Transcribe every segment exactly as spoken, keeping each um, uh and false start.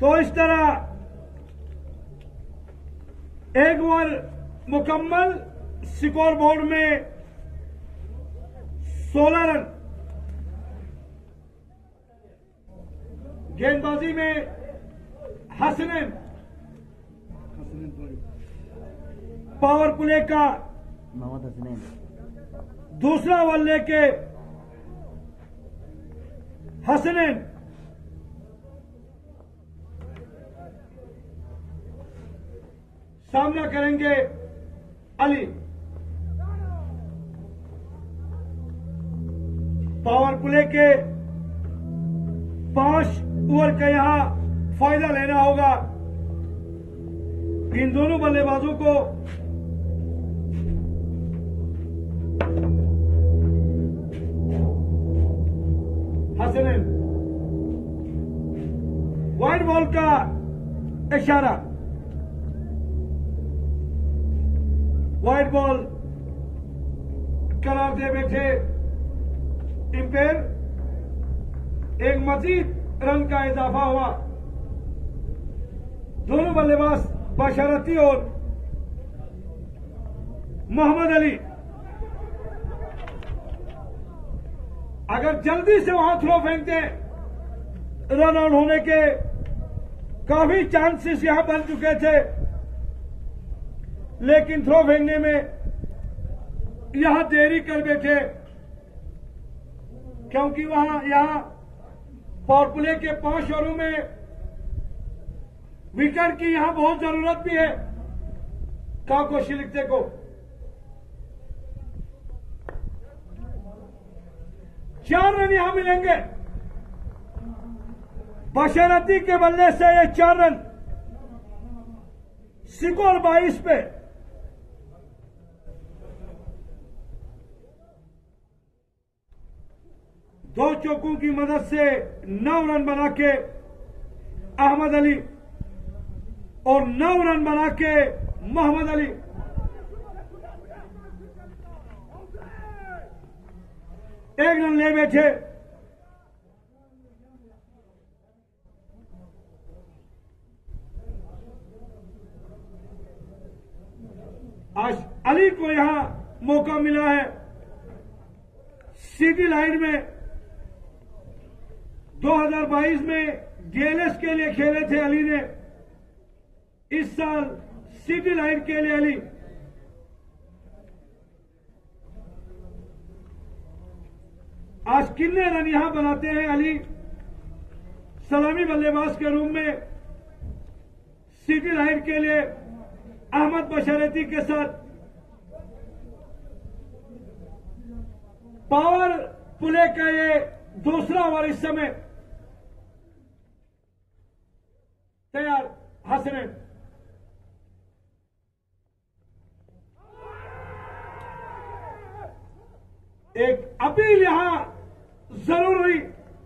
तो इस तरह एक ओवर मुकम्मल, स्कोर बोर्ड में सोलह रन। गेंदबाजी में हसनैन पावर प्ले का मोहम्मद हसनैन दूसरा ओवर लेके हसनैन सामना करेंगे अली। पावर प्ले के पांच ओवर का यहां फायदा लेना होगा। इन दोनों बल्लेबाजों को हसनैन वाइड बॉल का इशारा, वाइड बॉल करार दे बैठे इंपेयर। एक मजीद रन का इजाफा हुआ। दोनों बल्लेबाज बशरती और मोहम्मद अली अगर जल्दी से वहां थ्रो फेंकते, रन आउट होने के काफी चांसेस यहां बन चुके थे, लेकिन थ्रो फेंकने में यहां देरी कर बैठे, क्योंकि वहां यहां पावर प्ले के पांच ओवरों में विकेट की यहां बहुत जरूरत भी है काको शिलिक्ते को। चार रन यहां मिलेंगे बशरती के बल्ले से। ये चार रन स्कोर बाईस पे। दो चौकों की मदद से नौ रन बना के अहमद अली और नौ रन बना के मोहम्मद अली। एक रन ले बैठे। आज अली को यहां मौका मिला है। सिटी लाइट में दो हज़ार बाईस में डीएलएस के लिए खेले थे अली ने। इस साल सिटी लाइट के लिए अली आज कितने रन यहां बनाते हैं अली सलामी बल्लेबाज के रूप में सिटी लाइट के लिए अहमद बशरती के साथ। पावर प्ले का ये दूसरा ओवर इस समय तैयार। हसनैन एक अपील यहां जरूर हुई,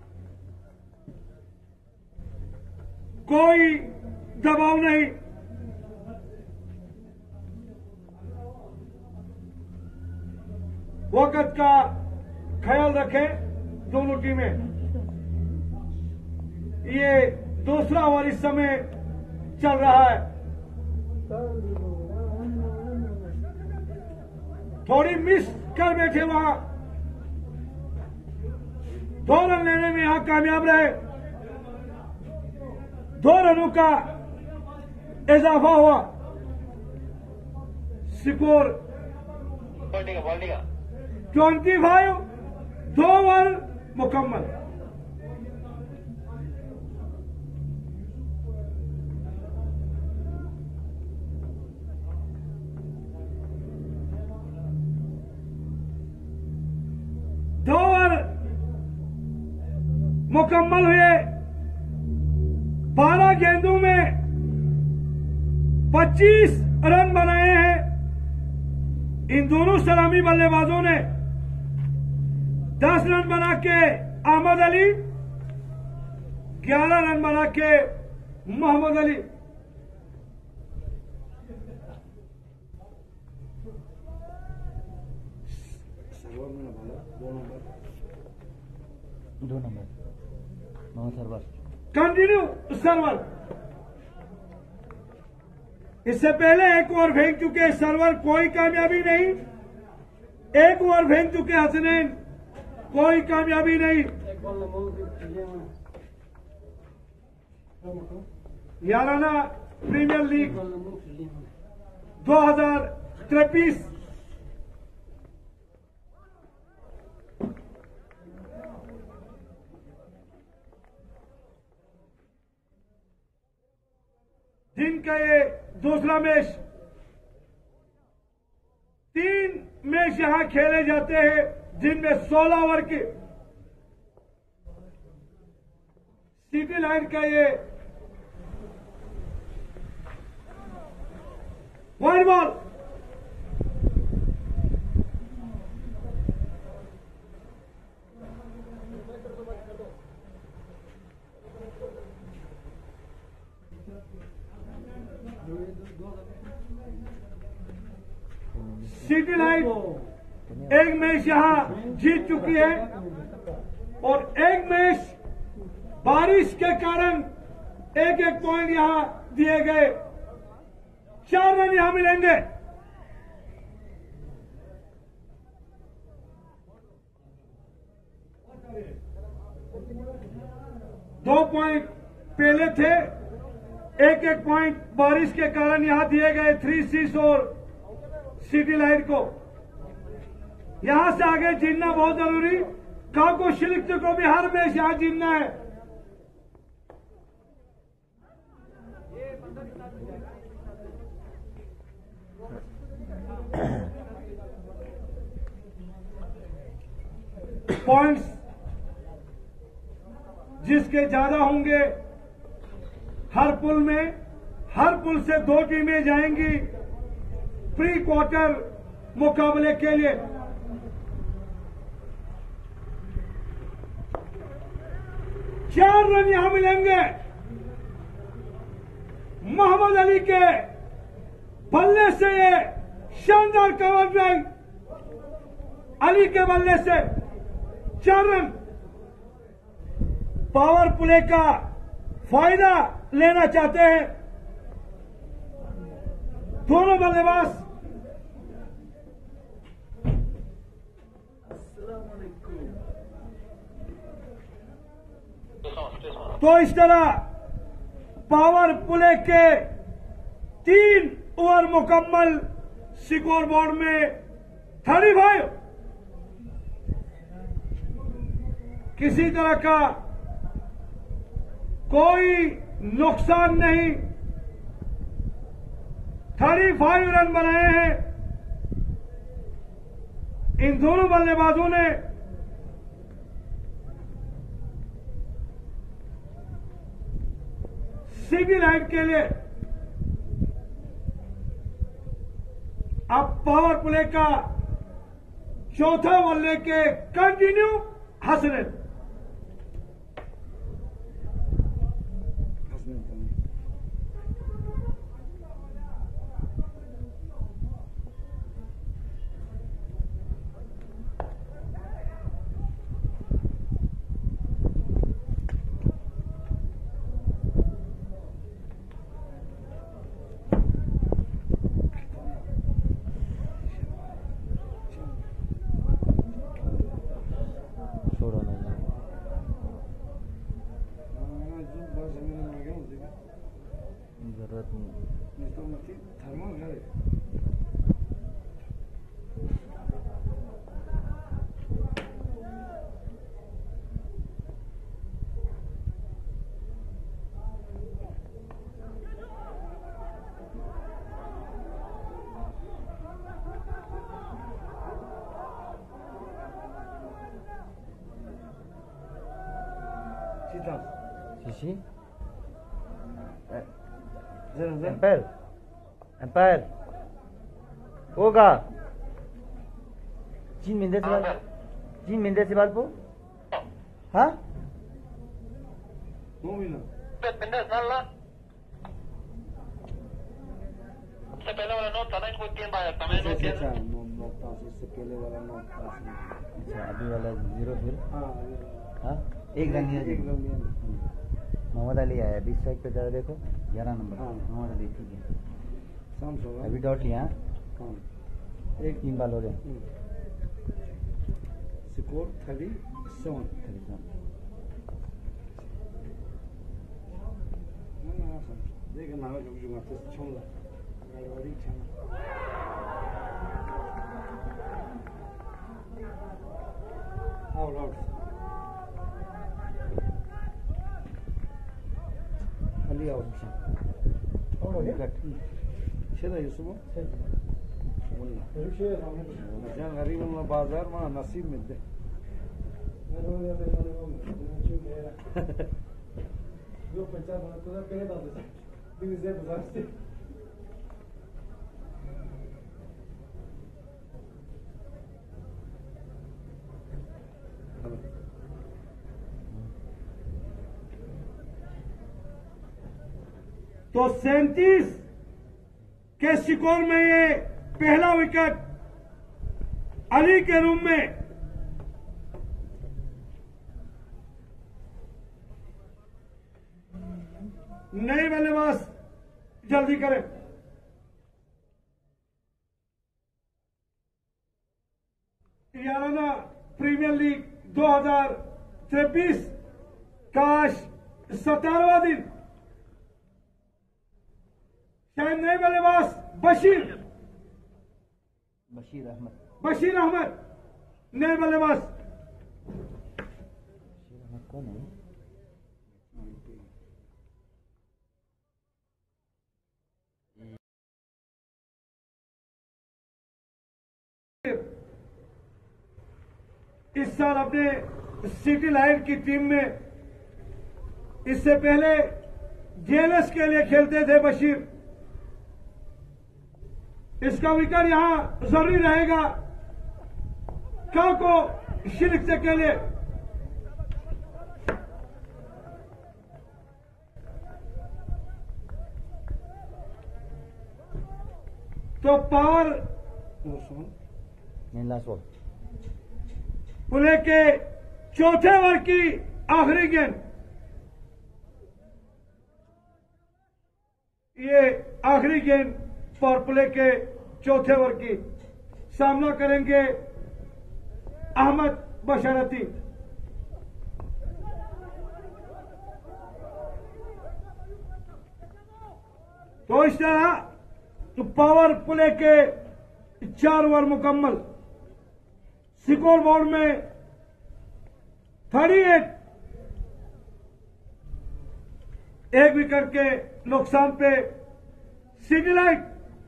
कोई दबाव नहीं। वक्त का ख्याल रखें दोनों टीमें। ये दूसरा ओवर इस समय चल रहा है। थोड़ी मिस कर बैठे वहां, दो रन लेने में यहां कामयाब रहे। दो रनों का इजाफा हुआ। Score twenty five. दो ओवर मुकम्मल। दो ओवर मुकम्मल हुए। बारह गेंदों में पच्चीस रन बनाए हैं इन दोनों सलामी बल्लेबाजों ने। दस रन बना के अहमद अली, ग्यारह रन बना के मोहम्मद अली। दो नंबर मोहम्मद सरवर कंटिन्यू सर्वर। इससे पहले एक ओवर फेंक चुके सरवर, कोई कामयाबी नहीं। एक ओवर फेंक चुके हसनैन, कोई कामयाबी नहीं। याराना प्रीमियर लीग दो हजार तेईस जिनका ये दूसरा मैच, तीन मैच यहां खेले जाते हैं जिनमें सोलह ओवर के। सिटी लाइन का ये वाइड बॉल, सिटी लाइन एक मैच यहां जीत चुकी है और एक मैच बारिश के कारण एक एक पॉइंट यहां दिए गए। चार रन यहां मिलेंगे। दो पॉइंट पहले थे, एक एक पॉइंट बारिश के कारण यहां दिए गए थ्री सिक्स और सिटी लाइट को। यहां से आगे जीतना बहुत जरूरी। काको शिलिक्त को भी हर मैच यहां जीतना है। पॉइंट्स जिसके ज्यादा होंगे, हर पुल में, हर पुल से दो टीमें जाएंगी प्री क्वार्टर मुकाबले के लिए। चार रन यहां मिलेंगे। मोहम्मद अली के बल्ले से ये शानदार कवर ड्राइव, अली के बल्ले से चार रन। पावर प्ले का फायदा लेना चाहते हैं दोनों बल्लेबाज। तो इस तरह पावर प्ले के तीन ओवर मुकम्मल, स्कोर बोर्ड में थर्टी फाइव। किसी तरह का कोई नुकसान नहीं। थर्टी फाइव रन बनाए हैं इन दोनों बल्लेबाजों ने। सिटी लाइन के लिए अब पावर प्ले का चौथा ओवर लेके कंटिन्यू हसनैन। जरूरत नहीं तो थर्मल है। Sisi? Empire? Empire? होगा चीन मिंदे से बाल चीन मिंदे से बाल पो हाँ दो मिनट मिंदे साल ला सबसे पहले वाला नोट था ना, इनको तीन बार था। मैंने नोट अच्छा नोट पास इससे पहले वाला नोट पास। अच्छा अभी वाला जीरो फिर हाँ हाँ एक रन लिया एक रन लिया। मोहम्मद अली आया बीस स्ट्राइक पे। जरा देखो ग्यारह नंबर। हाँ मोहम्मद अली ठीक है। सैमसंग अभी डॉट लिया हाँ एक तीन बाल हो रहे हैं score thirty seven thirty seven देखिए नावे कभी जुगा तो छोंगा गाड़ी छाना आउट आउट अली आउट और हो गया छेदा यूसुफ मजान गरीब में बाजार में नसीब में दे जो पंचायत बना तो पहले दादा से दिन से बाजार से तो सैंतीस के स्कोर में ये पहला विकेट अली के रूम में नए बल्लेबाज जल्दी करें। याराना प्रीमियर लीग दो हज़ार तेईस का सतारवां दिन शायद नए बल्लेबाज बशीर बशीर अहमद बशीर अहमद नए बल्लेबाज। बशीर अहमद कौन है? इस साल अपने सिटी लाइट की टीम में इससे पहले जेएलएस के लिए खेलते थे बशीर। इसका विकेट यहां जरूरी रहेगा क्या को शिरक से के लिए। तो पावर नहीं लास्ट बॉल पुणे के चौथे ओवर की आखिरी गेंद। ये आखिरी गेंद पावर प्ले के चौथे ओवर की सामना करेंगे अहमद बशरती। तो इस तरह तो पावर प्ले के चार ओवर मुकम्मल। स्कोर बोर्ड में थर्टी एट एक विकेट के नुकसान पे city light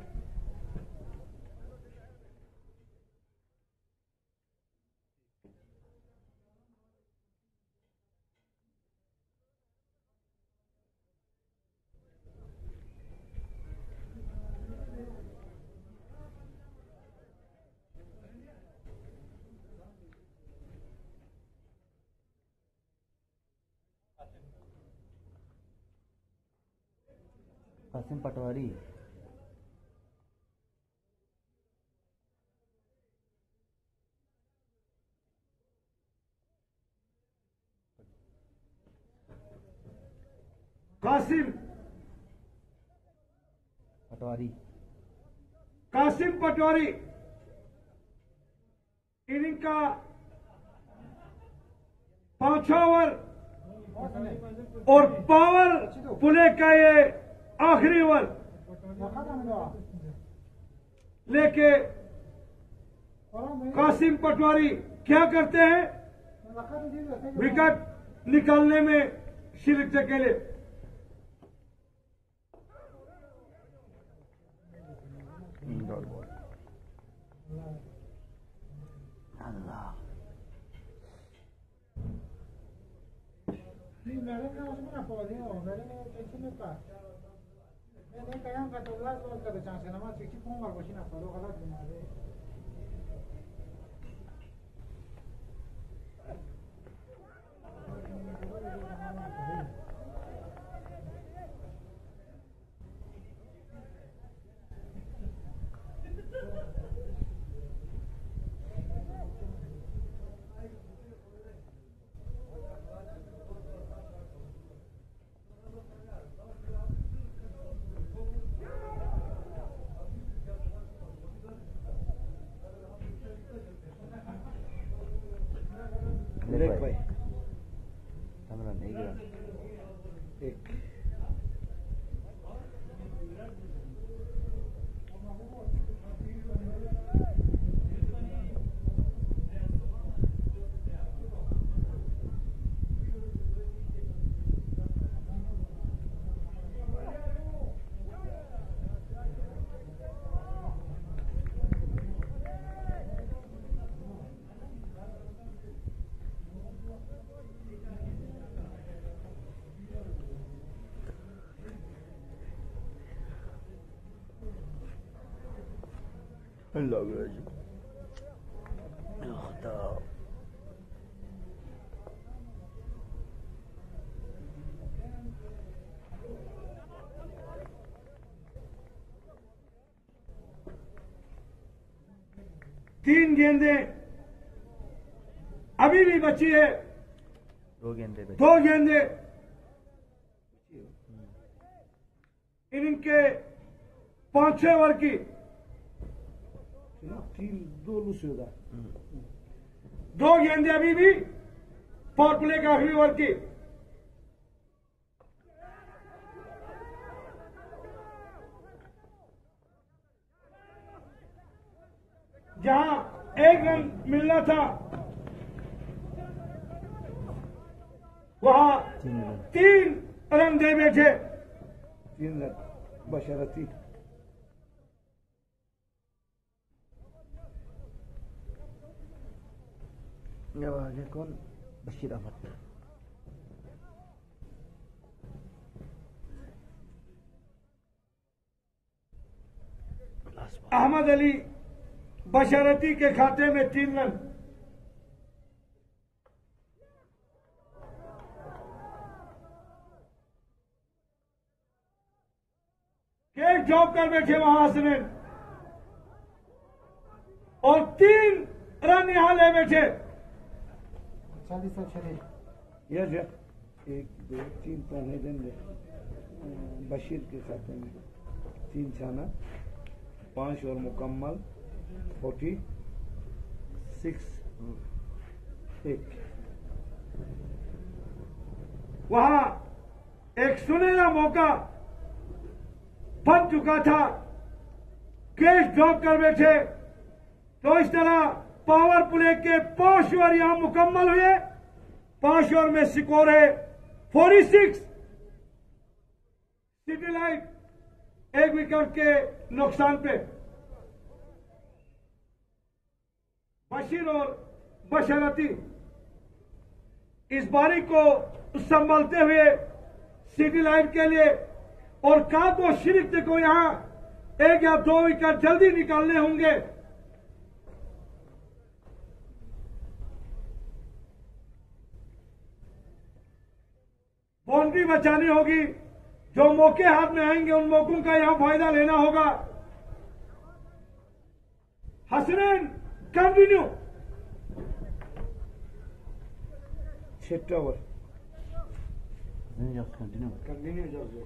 Qasim Patwari Qasim Patwari Qasim Patwari inning का पांचवा ओवर और पावर पुणे का ये आखिरी ओवर लेके कासिम पटवारी क्या करते हैं विकेट निकालने में शिरक के लिए। डॉट बॉल अल्लाह मैंने ना उसमें ना पौधे हो मैंने टेंशन में का मैंने कहा का तो लास्ट बॉल का चांस है ना मैं सिक्सटी फोर मार बची ना पौधो गलत बना दे लग रहा है खुदा। तीन गेंदें अभी भी बची है, दो गेंदे बचे। दो गेंदें इनिंग के पांचवें ओवर की। तीन दो लूस होगा। दो गेंदें अभी भी पावर प्ले के आखिरी ओवर की। जहां एक रन मिलना था वहां तीन रन। तीन रन दे बैठे। तीन रन बशरती। अब आगे कौन? बशीर अहमद। अहमद अली बशरती के खाते में तीन रन। कैच ड्रॉप कर बैठे वहां हसनैन और तीन रन यहां ले बैठे। चालीस और छः यस एक दो तीन पौने दिन बशीर के खाते में तीन छाना, पांच और मुकम्मल फोर्टी सिक्स एक। वहां एक सुनहरा मौका बन चुका था, कैच ड्रॉप कर बैठे। तो इस तरह पावर प्ले के पांच ओवर यहां मुकम्मल हुए। पांच ओवर में स्कोर है फोर्टी सिक्स। सिटी लाइट एक विकेट के नुकसान पे। बशीर और बशरती इस बारी को संभालते हुए सिटी लाइट के लिए और काको शिरिक्त को यहां एक या दो विकेट जल्दी निकालने होंगे। बाउंड्री बचानी होगी। जो मौके हाथ में आएंगे उन मौकों का यहां फायदा लेना होगा। हसनैन कंटिन्यू। छठा ओवर कंटिन्यू। कंटिन्यू जल्दी।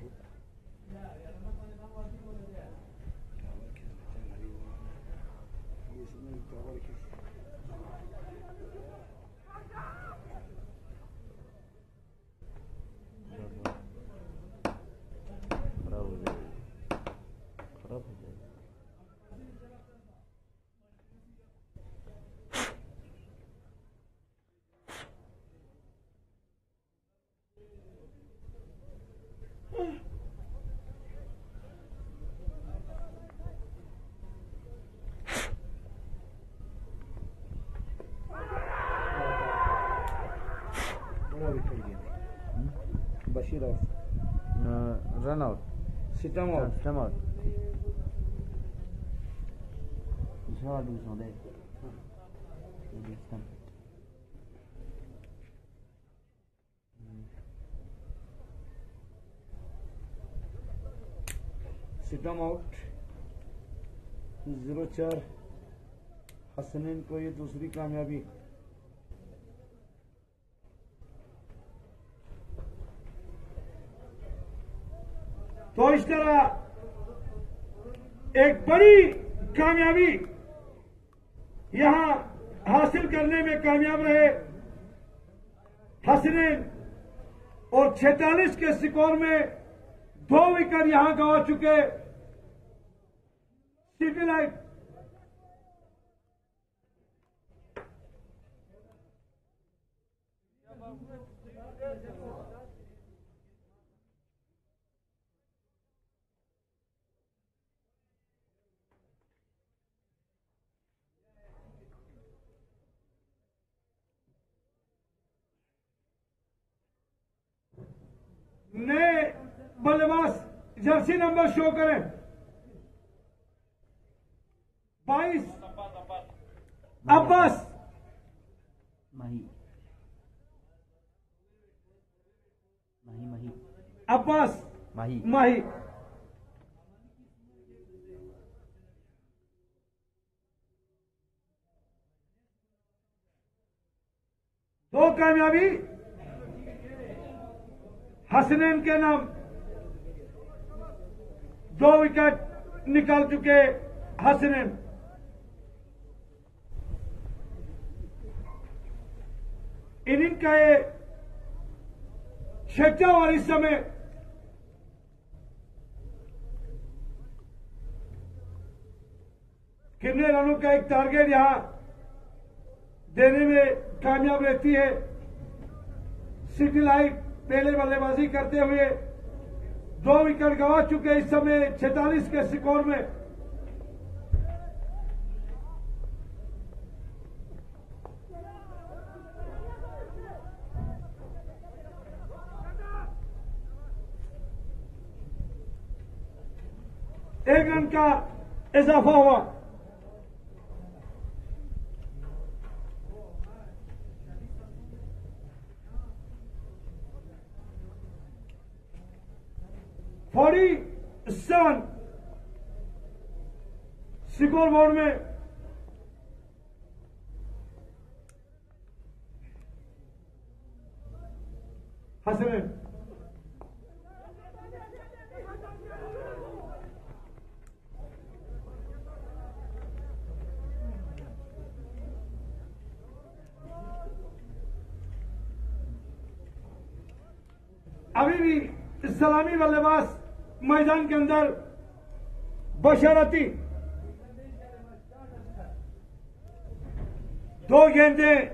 खराब हो जाएगी, खराब हो जाएगी। बड़ा विकेट गया बशीर आउट। Run out. सिटम आउट। Stump out. दूसरा दूसरा दे। सिटम आउट। जीरो चार। हसनैन को ये दूसरी कामयाबी। तो इस तरह एक बड़ी कामयाबी यहां हासिल करने में कामयाब रहे हसनैन और छियालीस के स्कोर में दो विकेट यहां गंवा चुके सिटी लाइट। नए बल्लेबाज जर्सी नंबर शो करें। बाईस अब्बास माही माही माही अब्बास माही माही दो कामयाबी हसनैन के नाम, दो विकेट निकाल चुके हसनैन। इनिंग का ये छठा और इस समय कितने रनों का एक टारगेट यहां देने में कामयाब रहती है। सिटी लाइट पहले बल्लेबाजी करते हुए दो विकेट गंवा चुके इस समय छियालीस के स्कोर में। एक रन का इजाफा हुआ। फोर्टी सेवन स्कोर बोर्ड में हसनैन। अभी भी सलामी बल्लेबाज मैदान के अंदर बशरती दो गेंदें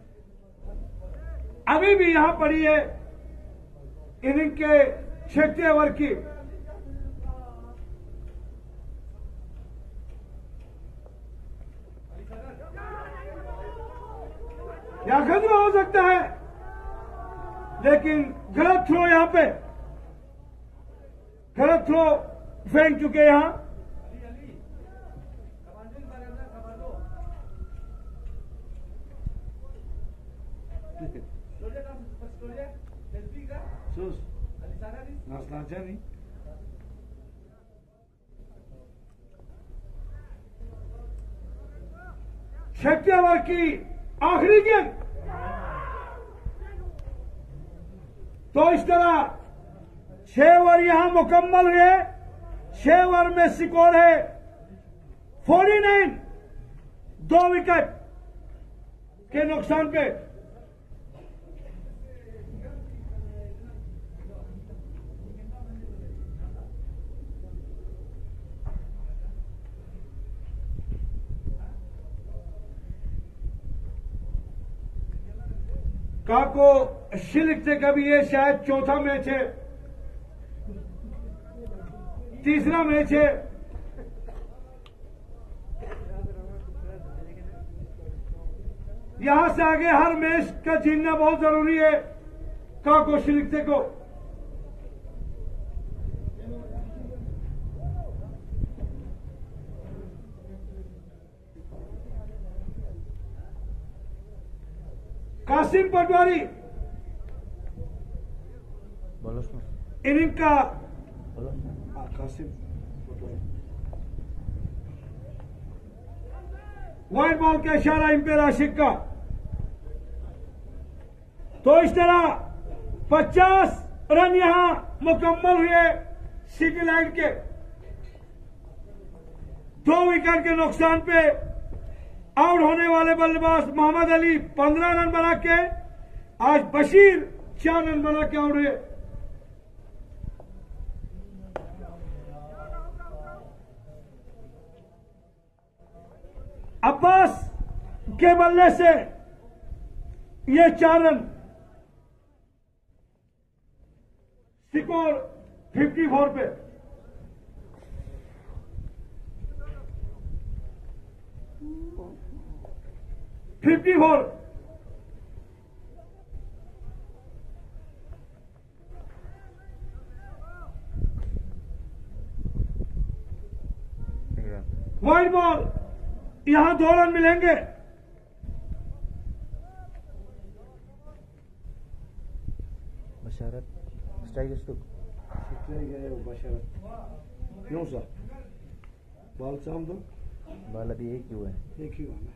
अभी भी यहां पड़ी है इनिंग के छठे ओवर की। यहां खतरा हो सकता है लेकिन गलत थ्रो यहां पे, गलत थ्रो फेंक चुके यहां। छठे ओवर की आखिरी गेंद। तो इस तरह छह ओवर यहां मुकम्मल हुए। छह ओवर में स्कोर है उनचास, दो विकेट के नुकसान पे। काको शिलिक से कभी ये शायद चौथा मैच है, तीसरा मैच है। यहां से आगे हर मैच का जीतना बहुत जरूरी है काको शिलिक को। कासिम पटवारी इनिंग का कासिम व्हाइट बॉल का इशारा इंपेयर आशिक का। तो इस तरह पचास रन यहां मुकम्मल हुए सिटी लाइट के। दो विकेट के नुकसान पे आउट होने वाले बल्लेबाज मोहम्मद अली पंद्रह रन बना के, आज बशीर चार रन बना के आउट हुए। अब्बास के बल्ले से ये चार रन, स्कोर चौवन पे। फिफ्टी फोर व्हाइट बॉल यहां दो रन मिलेंगे। बशारत स्ट्राइक स्टोक स्ट्राइक है वो बशारत क्यों सा बॉल चाम दो बॉल अभी एक ही हुआ है। एक ही हुआ ना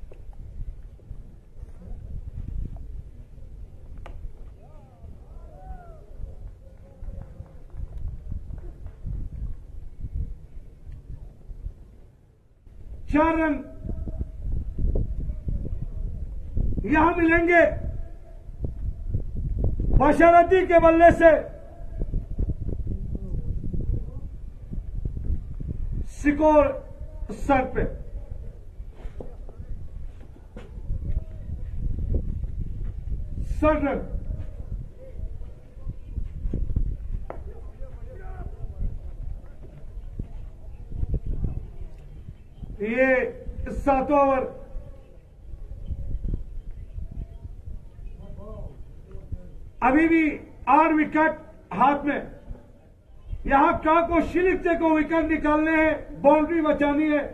चार रन यहां मिलेंगे बशारती के बल्ले से। स्कोर सर पे सठ रन। ये सातवां ओवर अभी भी आठ विकेट हाथ में। यहां काको शिलिक्ते को विकेट निकालने हैं, बाउंड्री बचानी है।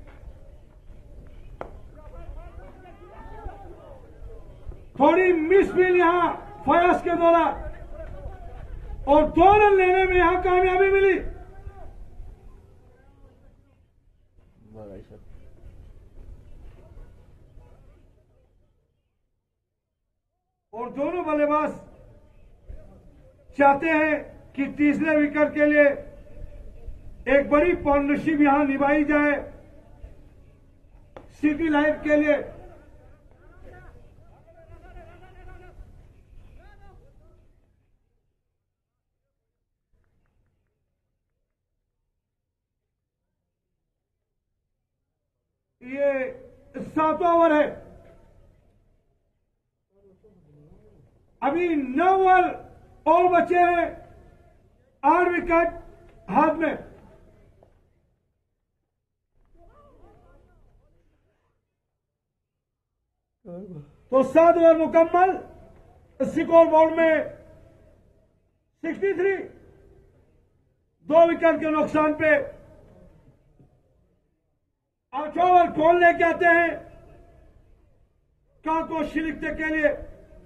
थोड़ी मिसफील यहां फयाज के द्वारा और दो रन लेने में यहां कामयाबी मिली। और दोनों बल्लेबाज चाहते हैं कि तीसरे विकेट के लिए एक बड़ी पार्टनरशिप यहां निभाई जाए सिटी लाइट के लिए। ये सातवां ओवर है, अभी नौ ओवर और बचे हैं, आठ विकेट हाथ में। तो सात ओवर मुकम्मल, स्कोर बोर्ड में तिरसठ, दो विकेट के नुकसान पे। आठवां ओवर कौन लेके आते हैं काको शिलिक्ते के लिए?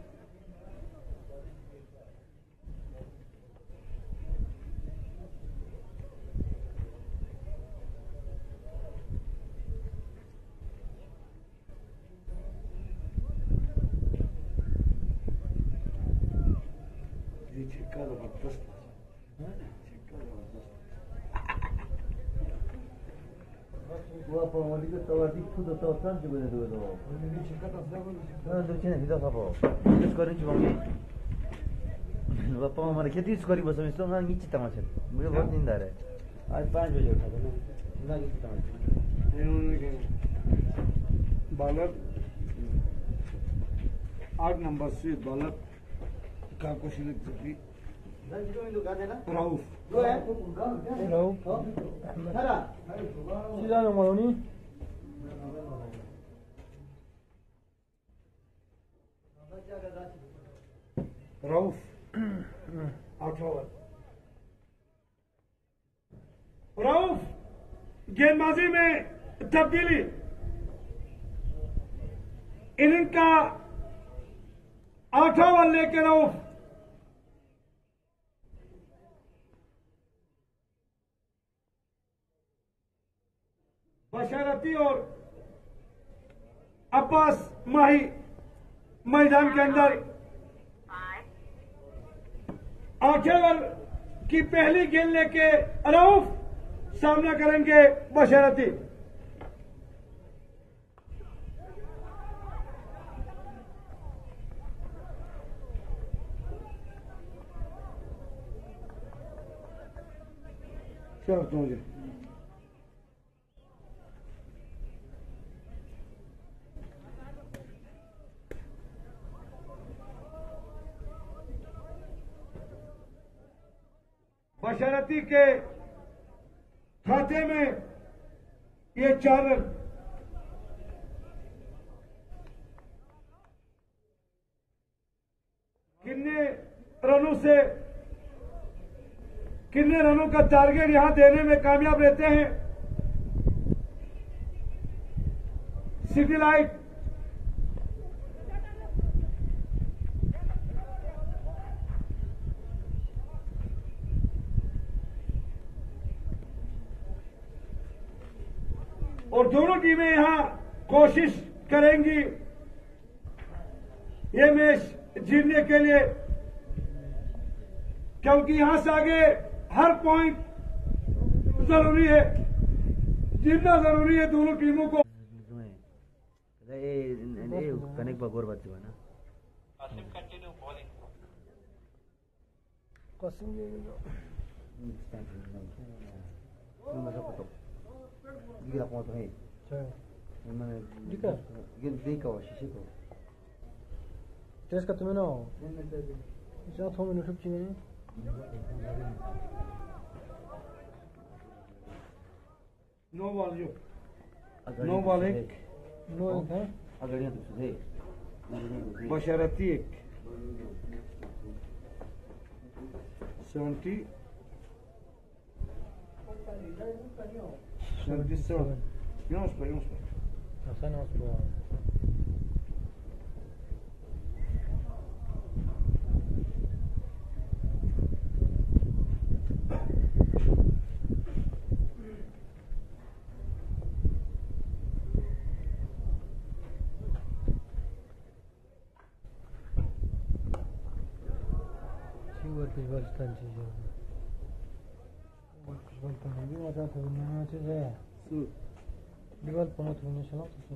छिक्का जबरदस्त छिक्का जबरदस्त वो अपन वाली को तो अधिक खुद तो सब जगह दे दो छिक्का तो सब हां दो छे हिदा खाबो त्यस गर्ने छु मम्मी बापा मलाई खेती गरी बस्नु यस्तो न निची तमाछे मेरो बहुत निंदा रे आज पाँच बजे उठा था ना निची तमाछे बॉलर आठ नंबर से बॉलर काको शिलिक्ते की राउफ 시작은 뭐니? राउफ आठवां ओवर। राउफ गेंदबाजी में तब्दीली, इनिंग का आठवां ओवर लेकर राउफ बशारती और अब्बास माही मैदान के अंदर। आठवें ओवर की पहली गेंद लेके राउफ सामना करेंगे बशारती। चलो तो मुझे बशारती के खाते में ये चार रन। कितने रनों से कितने रनों का टारगेट यहां देने में कामयाब रहते हैं सिटी लाइट और दोनों टीमें यहां कोशिश करेंगी ये मैच जीतने के लिए, क्योंकि यहां से आगे हर पॉइंट जरूरी है, जीतना जरूरी है दोनों टीमों को। कनेक्ट बगोर बात है ना Asim continue bowling. कसिम ये Yung masapatok. Gila ko ito eh. Yung mga... Di ka? Di ka o, sisi ko. Test का तुम्हें ना हो इतना थोड़ा मिनट रुक चाहिए नो बॉल जो Agad no yung ball tusi, एक eh. नो है Agad yung tusi, eh. Agad yung tusi. Basharti एक सेवेंटी सेवेंटी सेवन यूं पे यूं पे ऐसा ना उसको कुछ बोलता नहीं है कुछ बोलता नहीं भी मजा तो नहीं आते है दीवार पर तो नहीं चला तो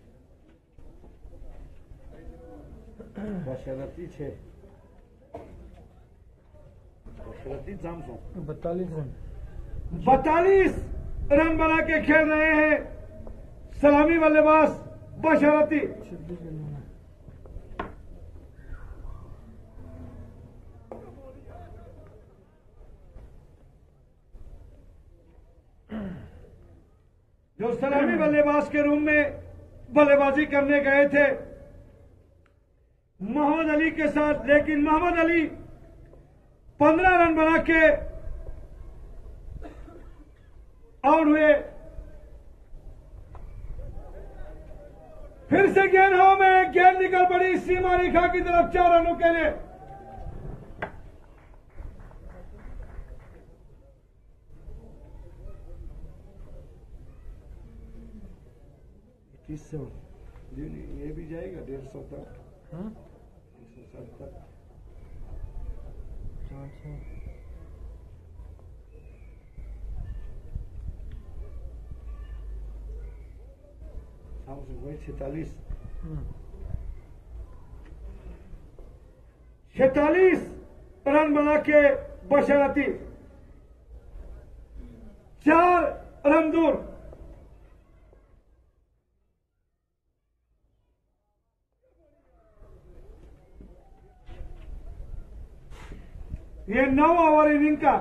बशरती छे बशरती जामसो बत्तालीस रन बतालीस रन बना के खेल रहे हैं सलामी बल्लेबाज बशरती। छब्बीस रन जो सलामी बल्लेबाज के रूम में बल्लेबाजी करने गए थे मोहम्मद अली के साथ, लेकिन मोहम्मद अली पंद्रह रन बना के आउट हुए। फिर से गेंद हवा में, गेंद निकल पड़ी सीमा रेखा की तरफ चार रनों के लिए। तीस ये भी जाएगा डेढ़ सौ तक एक सौ साठ तक वही छतालीस छतालीस रन बना के बशरती चार रन दूर। ये नौ ओवर इनिंग का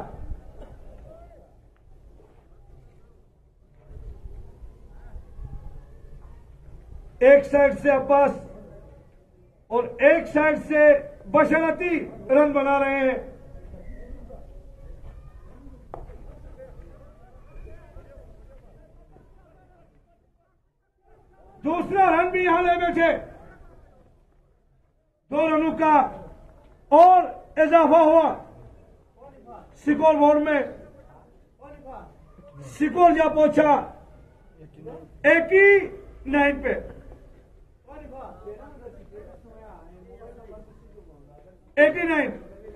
एक साइड से अब्बास और एक साइड से बशरती रन बना रहे हैं। दूसरा रन भी यहां ले बैठे, दो रनों का और इजाफा हुआ सिकोल बोर्ड में। सिकोल जा पहुंचा एटी नाइन पे, एटी नाइन।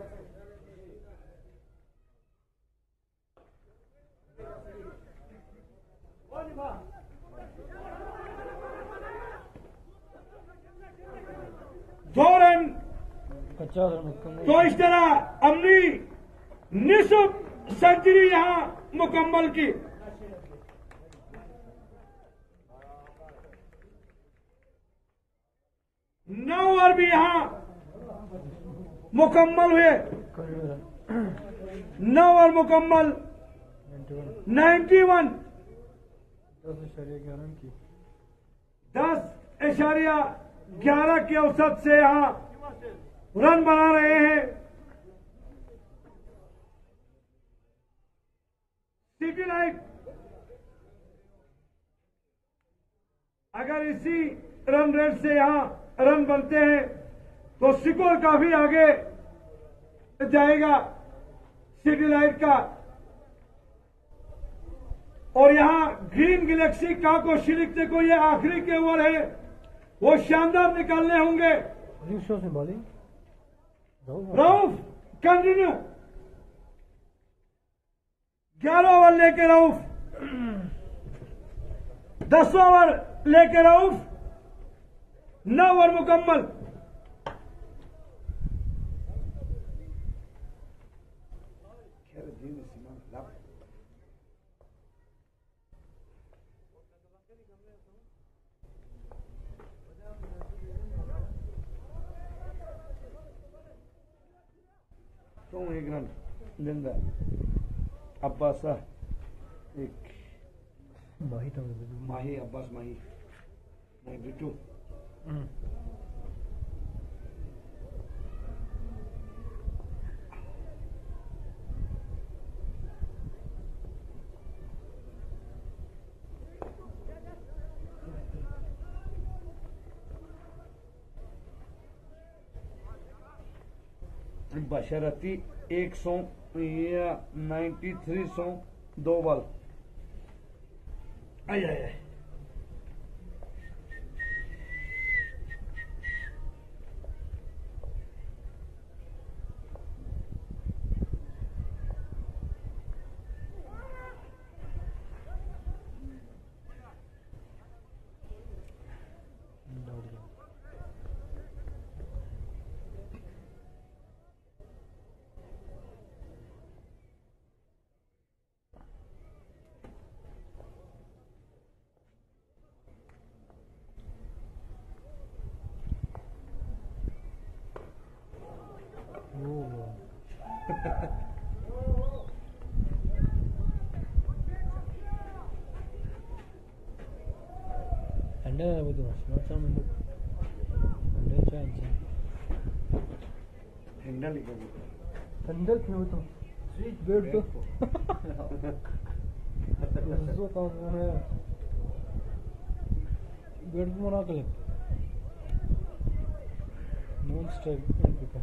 दो रन पचास रन तो इस तरह अपनी निसुब सेंचुरी यहां मुकम्मल की। नौ ओवर भी यहां मुकम्मल हुए, नौ ओवर मुकम्मल नाइन्टी वन दस इशारे ग्यारह की दस इशारिया ग्यारह के औसत से यहां रन बना रहे हैं। सिटी लाइट अगर इसी रन रेट से यहां रन बनते हैं तो स्कोर काफी आगे जाएगा सिटी लाइट का। और यहां ग्रीन गैलेक्सी का को शिलिकते को ये आखिरी के ओवर है, वो शानदार निकालने होंगे। रऊफ कंटिन्यू, ग्यारह ओवर लेके रऊफ, दस ओवर लेके रऊफ, नौ ओवर मुकम्मल। तो एक रन जिंदा अब्बासा एक माही तो माही अब्बास माही नाइन्टी टू बशरती एक सौ या नाइन्टी थ्री सौ दो बॉल। आई आई आई Anda begitu mas, macam itu. Anda cuaca. Handle ही कभी Anda क्यों तो? Sweet bird तो. उसको तो है. Bird को मना कर ले. Non strike इनका.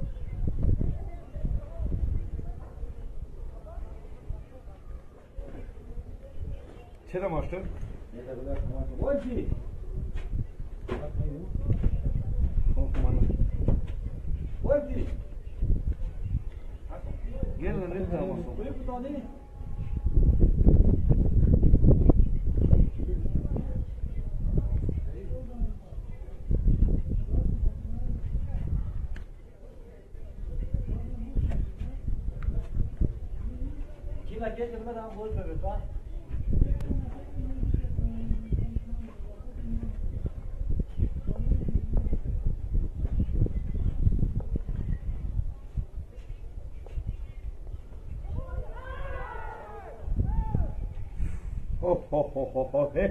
छेदा मास्टर Oji. मानो Oji. गेल नहीं था मास्टर कोई पता नहीं. Gila dia cuma dah gol berapa? हो हो हो हो हो हे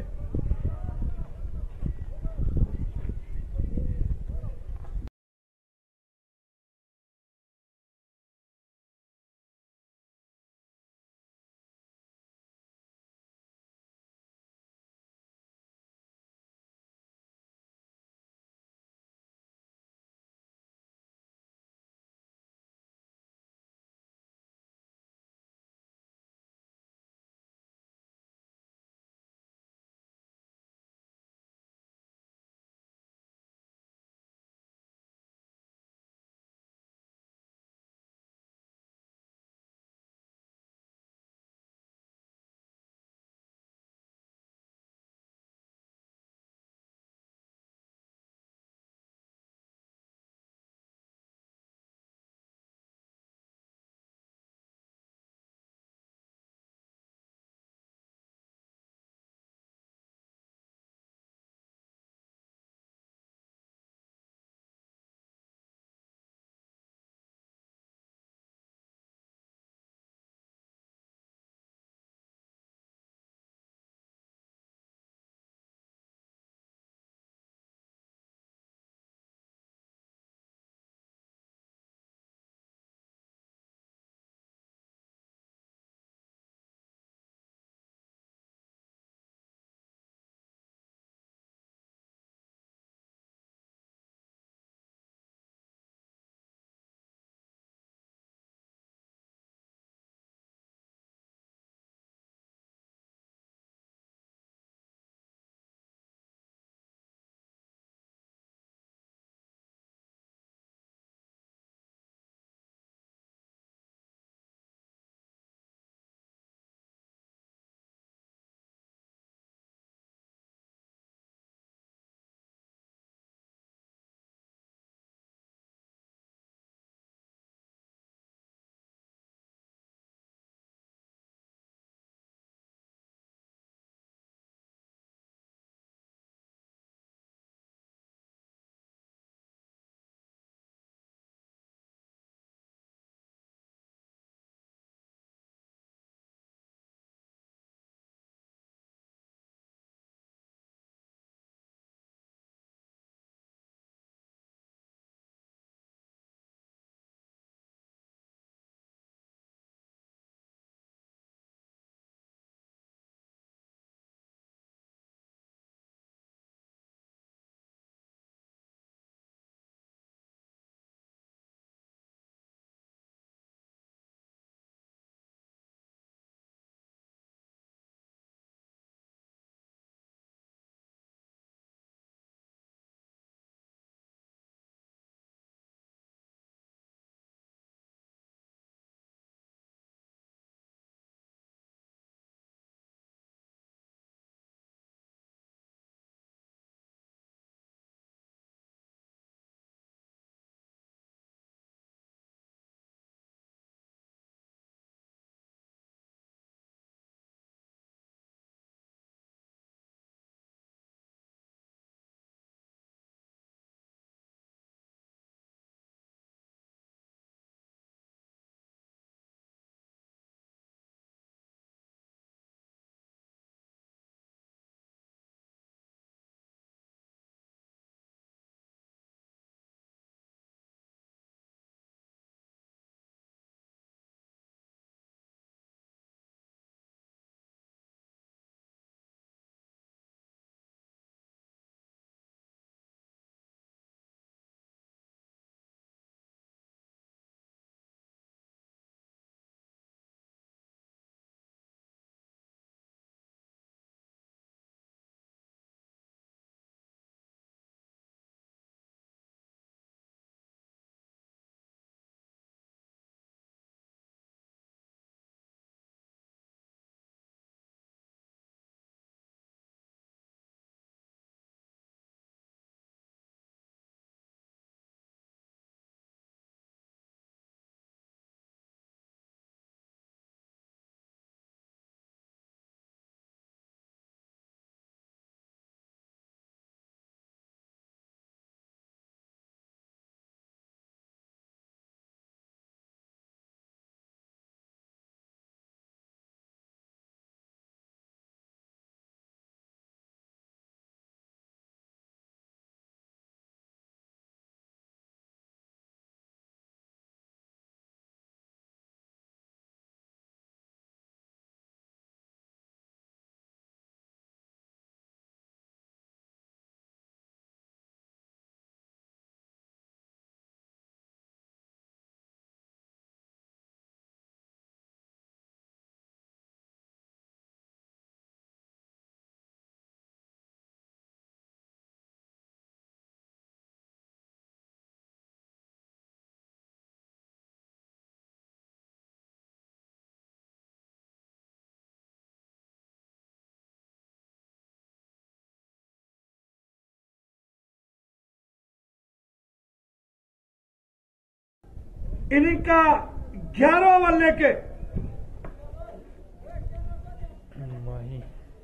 इनिंग का ग्यारह ओवर लेके माही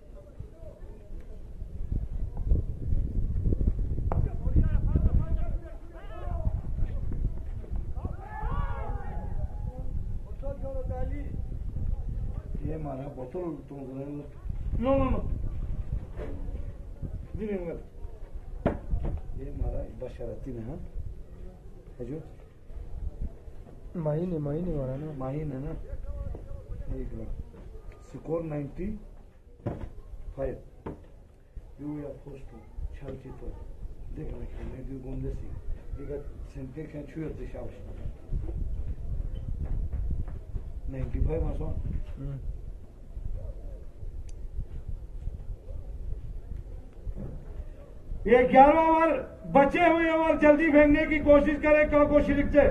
ये मारा बोतल तुम नो नो नो जी नहीं होगा। ये मारा बशरती में हाँ है जो माही ने माही ने मारा ना माहिन है ना एक लाख स्कोर नाइन्टी फाइव यू या फर्स्ट छाल चित्र देख रखे मैं भी गोंदे सी दिखा सेंटे क्या छुए थे शाबाश नाइन्टी फाइव मासो ये ग्यारह ओवर बचे हुए ओवर जल्दी फेंकने की कोशिश करे कोशिश से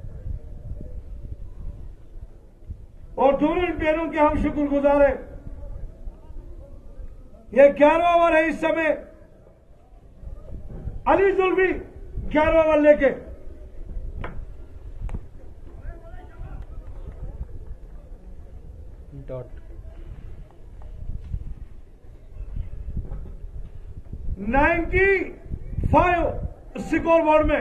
और दोनों अंपायरों के हम शुक्रगुजार हैं। ये ग्यारह ओवर है इस समय अली जुल्फी ग्यारह ओवर लेके dot ninety five score board में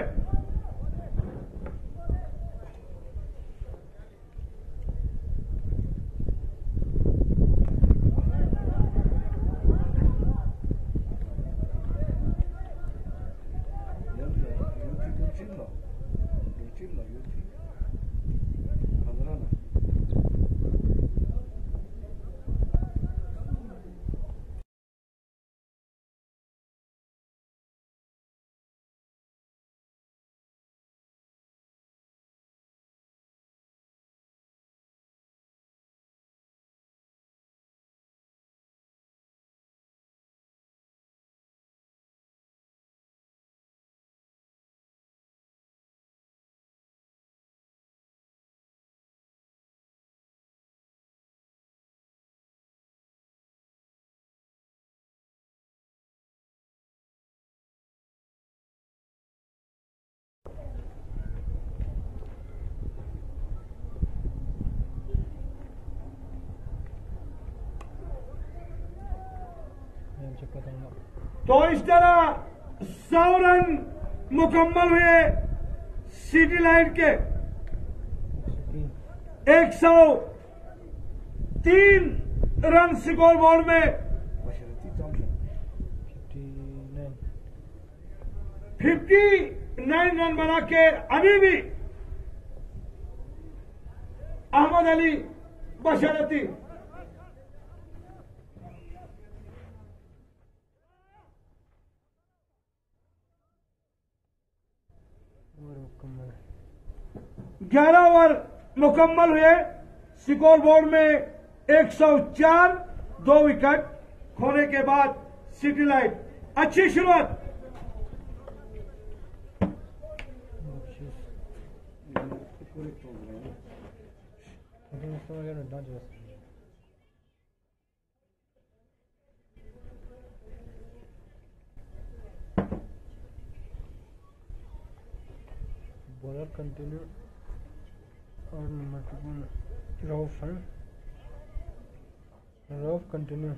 तो इस तरह सौ रन मुकम्मल हुए सिटी लाइट के एक सौ तीन रन स्कोर बोर्ड में Basharti Johnson fifty nine run बना के अभी भी अहमद अली बशरती ग्यारह ओवर मुकम्मल हुए स्कोर बोर्ड में एक सौ चार दो विकेट खोने के बाद सिटी लाइट अच्छी शुरुआत बॉलर कंटिन्यू और नंबर टू रऊफ है रऊफ कंटिन्यू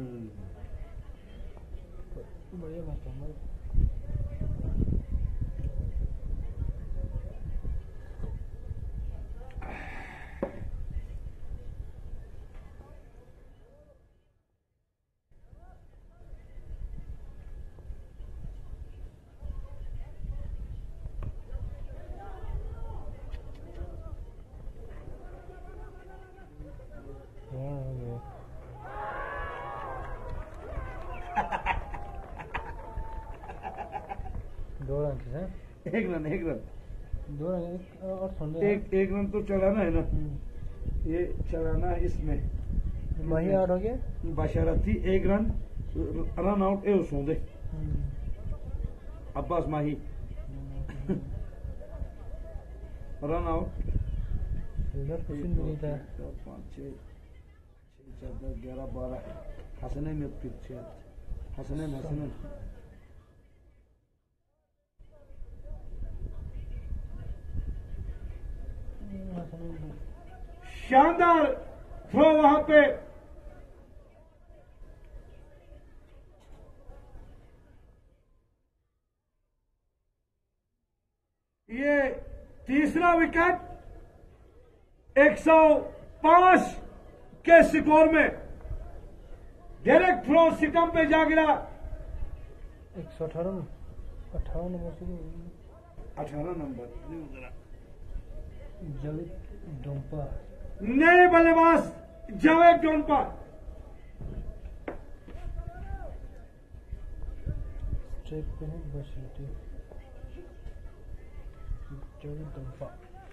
बढ़िया बात है दो रन है एक रन एक रन दो रन एक और सुन एक एक रन तो चलाना है ना ये चलाना है इसमें माही आउट हो गया बशरती एक रन रन आउट ए उसों दे अब्बास माही रन आउट इधर कुछ नहीं था पाँच छः छः चार दस ग्यारह बारह हंसने में पीछे हंसने में हंसने शानदार थ्रो वहां पे। ये तीसरा विकेट एक सौ पांच के स्कोर में डायरेक्ट थ्रो सितम पे जा गिरा। एक सौ अठारह अठारह नंबर से अठारह नंबर जावेद डोंपा नए बल्लेबाज जावेद डोंपा। स्ट्राइक पे है बशरती जावेद डोंपा।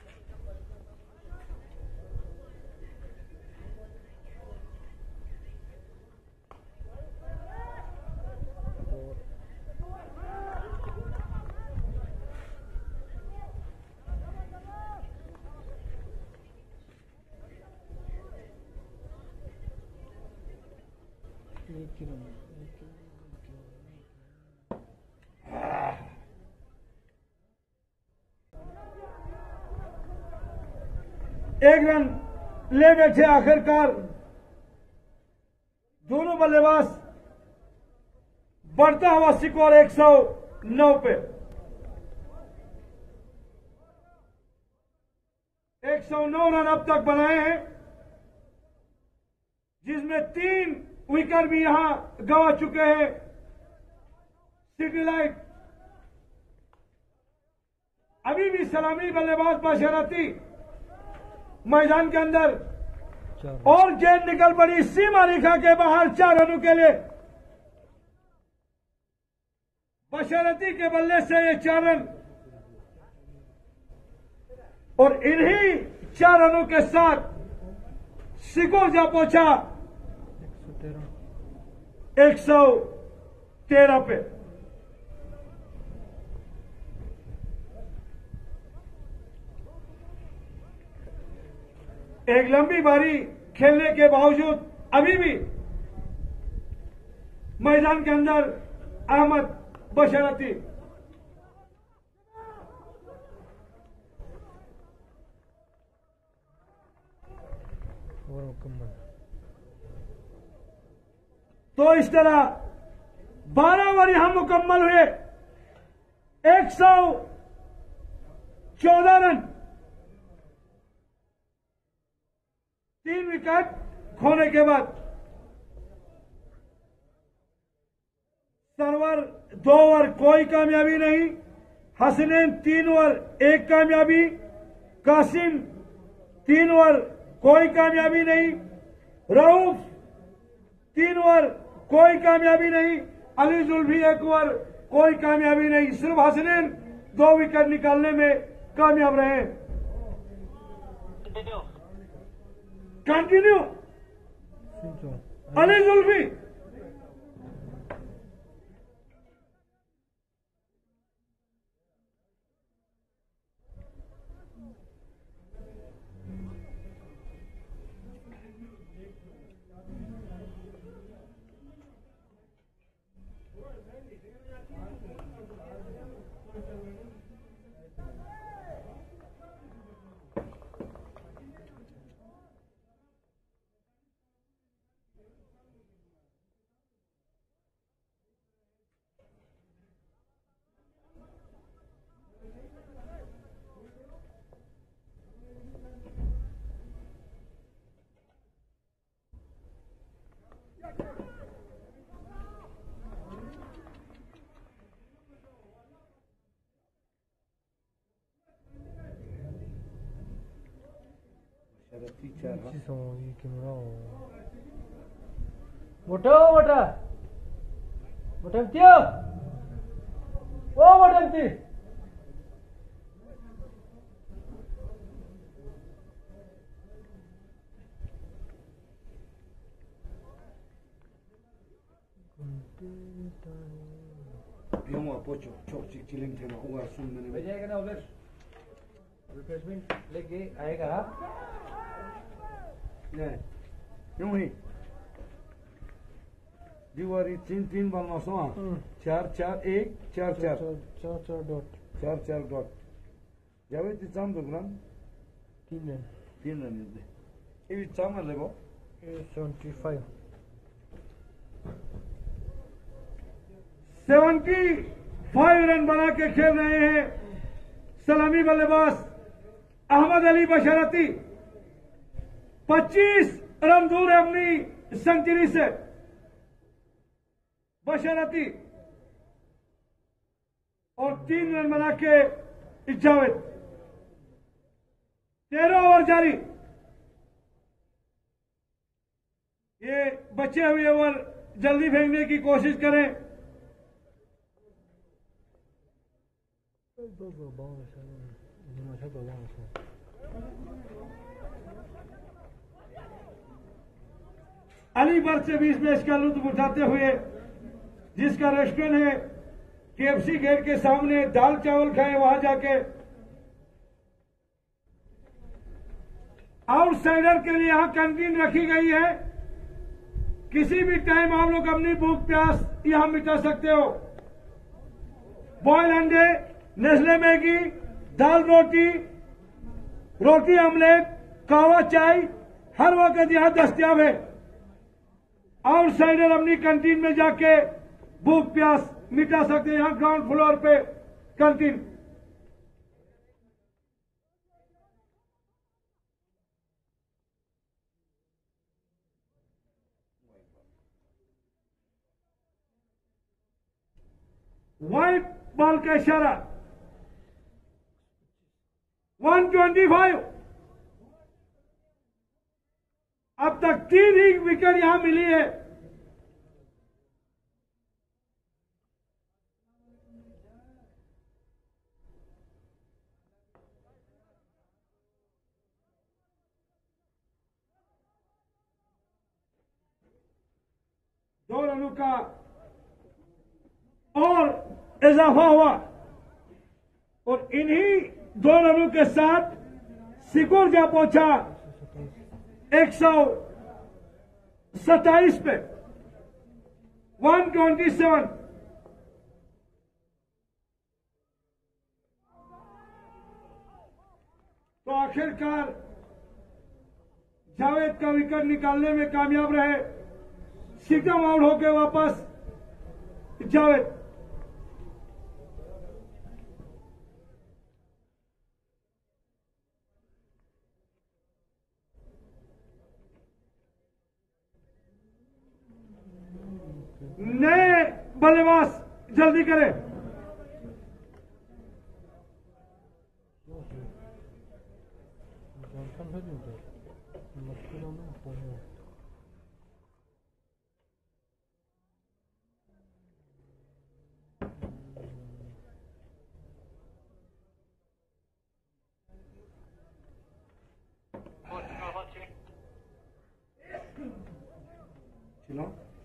एक रन ले बैठे आखिरकार दोनों बल्लेबाज। बढ़ता हुआ स्कोर एक सौ नौ पे। एक सौ नौ रन अब तक बनाए हैं, जिसमें तीन विकेट भी यहां गंवा चुके हैं सिटी लाइट। अभी भी सलामी बल्लेबाज बशरती मैदान के अंदर और गेंद निकल पड़ी सीमा रेखा के बाहर चार रनों के लिए। बशरती के बल्ले से ये चार रन और इन्हीं चार रनों के साथ स्कोर जा पहुंचा एक सौ तेरह पे। एक लंबी बारी खेलने के बावजूद अभी भी मैदान के अंदर अहमद बशरती। ओवर मुकम्मल। तो इस तरह बारह ओवर यहां मुकम्मल हुए। एक सौ चौदह रन, तीन विकेट खोने के बाद। सरवर दो ओवर कोई कामयाबी नहीं। हसनैन तीन ओवर एक कामयाबी। कासिम तीन ओवर कोई कामयाबी नहीं। रऊफ तीन ओवर कोई कामयाबी नहीं। अली जुल्फी एक ओवर कोई कामयाबी नहीं। सिर्फ हसनैन दो विकेट निकालने में कामयाब रहे। Continue Ali Zulfi. Motor, motor. Motor tiêu. Ô, motor tiêu. Yung apa cok cok cik ciling tengah uar sun mana. बजाएगा ना उधर रिफ्रेशमेंट लेके आएगा। नहीं यूं ही दीवारी तीन तीन बार मासो चार चार एक चार चार चार चार डॉट चार चार डॉट जावे ती चांद ग्राम तीन रन तीन रन दे ये चामल देखो seventy five seventy five run बना के खेल रहे हैं सलामी बल्लेबाज अहमद अली बशरती। पच्चीस रन दूर है अपनी सेंचुरी से बशरती और तीन रन बना के जावेद। तेरह ओवर जारी। ये बचे हुए ओवर जल्दी फेंकने की कोशिश करें। अली बर्थ से बीस मैच का लुत्फ उठाते हुए जिसका रेस्टोरेंट है केएफसी गेट के सामने दाल चावल खाए वहां जाके आउटसाइडर के लिए यहां कैंटीन रखी गई है। किसी भी टाइम आप लोग अपनी भूख प्यास यहां मिटा सकते हो। बॉयल अंडे, नेस्ले मैगी, दाल रोटी, रोटी ऑमलेट, कावा चाय हर वक्त यहां दस्तियाब है। आउटसाइडर अपनी कैंटीन में जाके भूख प्यास मिटा सकते हैं। यहां ग्राउंड फ्लोर पे कैंटीन। व्हाइट बॉल का इशारा। One twenty five. अब तक तीन ही विकेट यहां मिली है। दो रनों का और इजाफा हुआ और इन्हीं दो रनों के साथ सिकोर जा पहुंचा एक सौ सत्ताईस पे वन ट्वेंटी सेवन। तो आखिरकार जावेद का विकेट निकालने में कामयाब रहे। सिकम आउट होकर वापस जावेद। नए बल्लेबाज जल्दी करें। चलो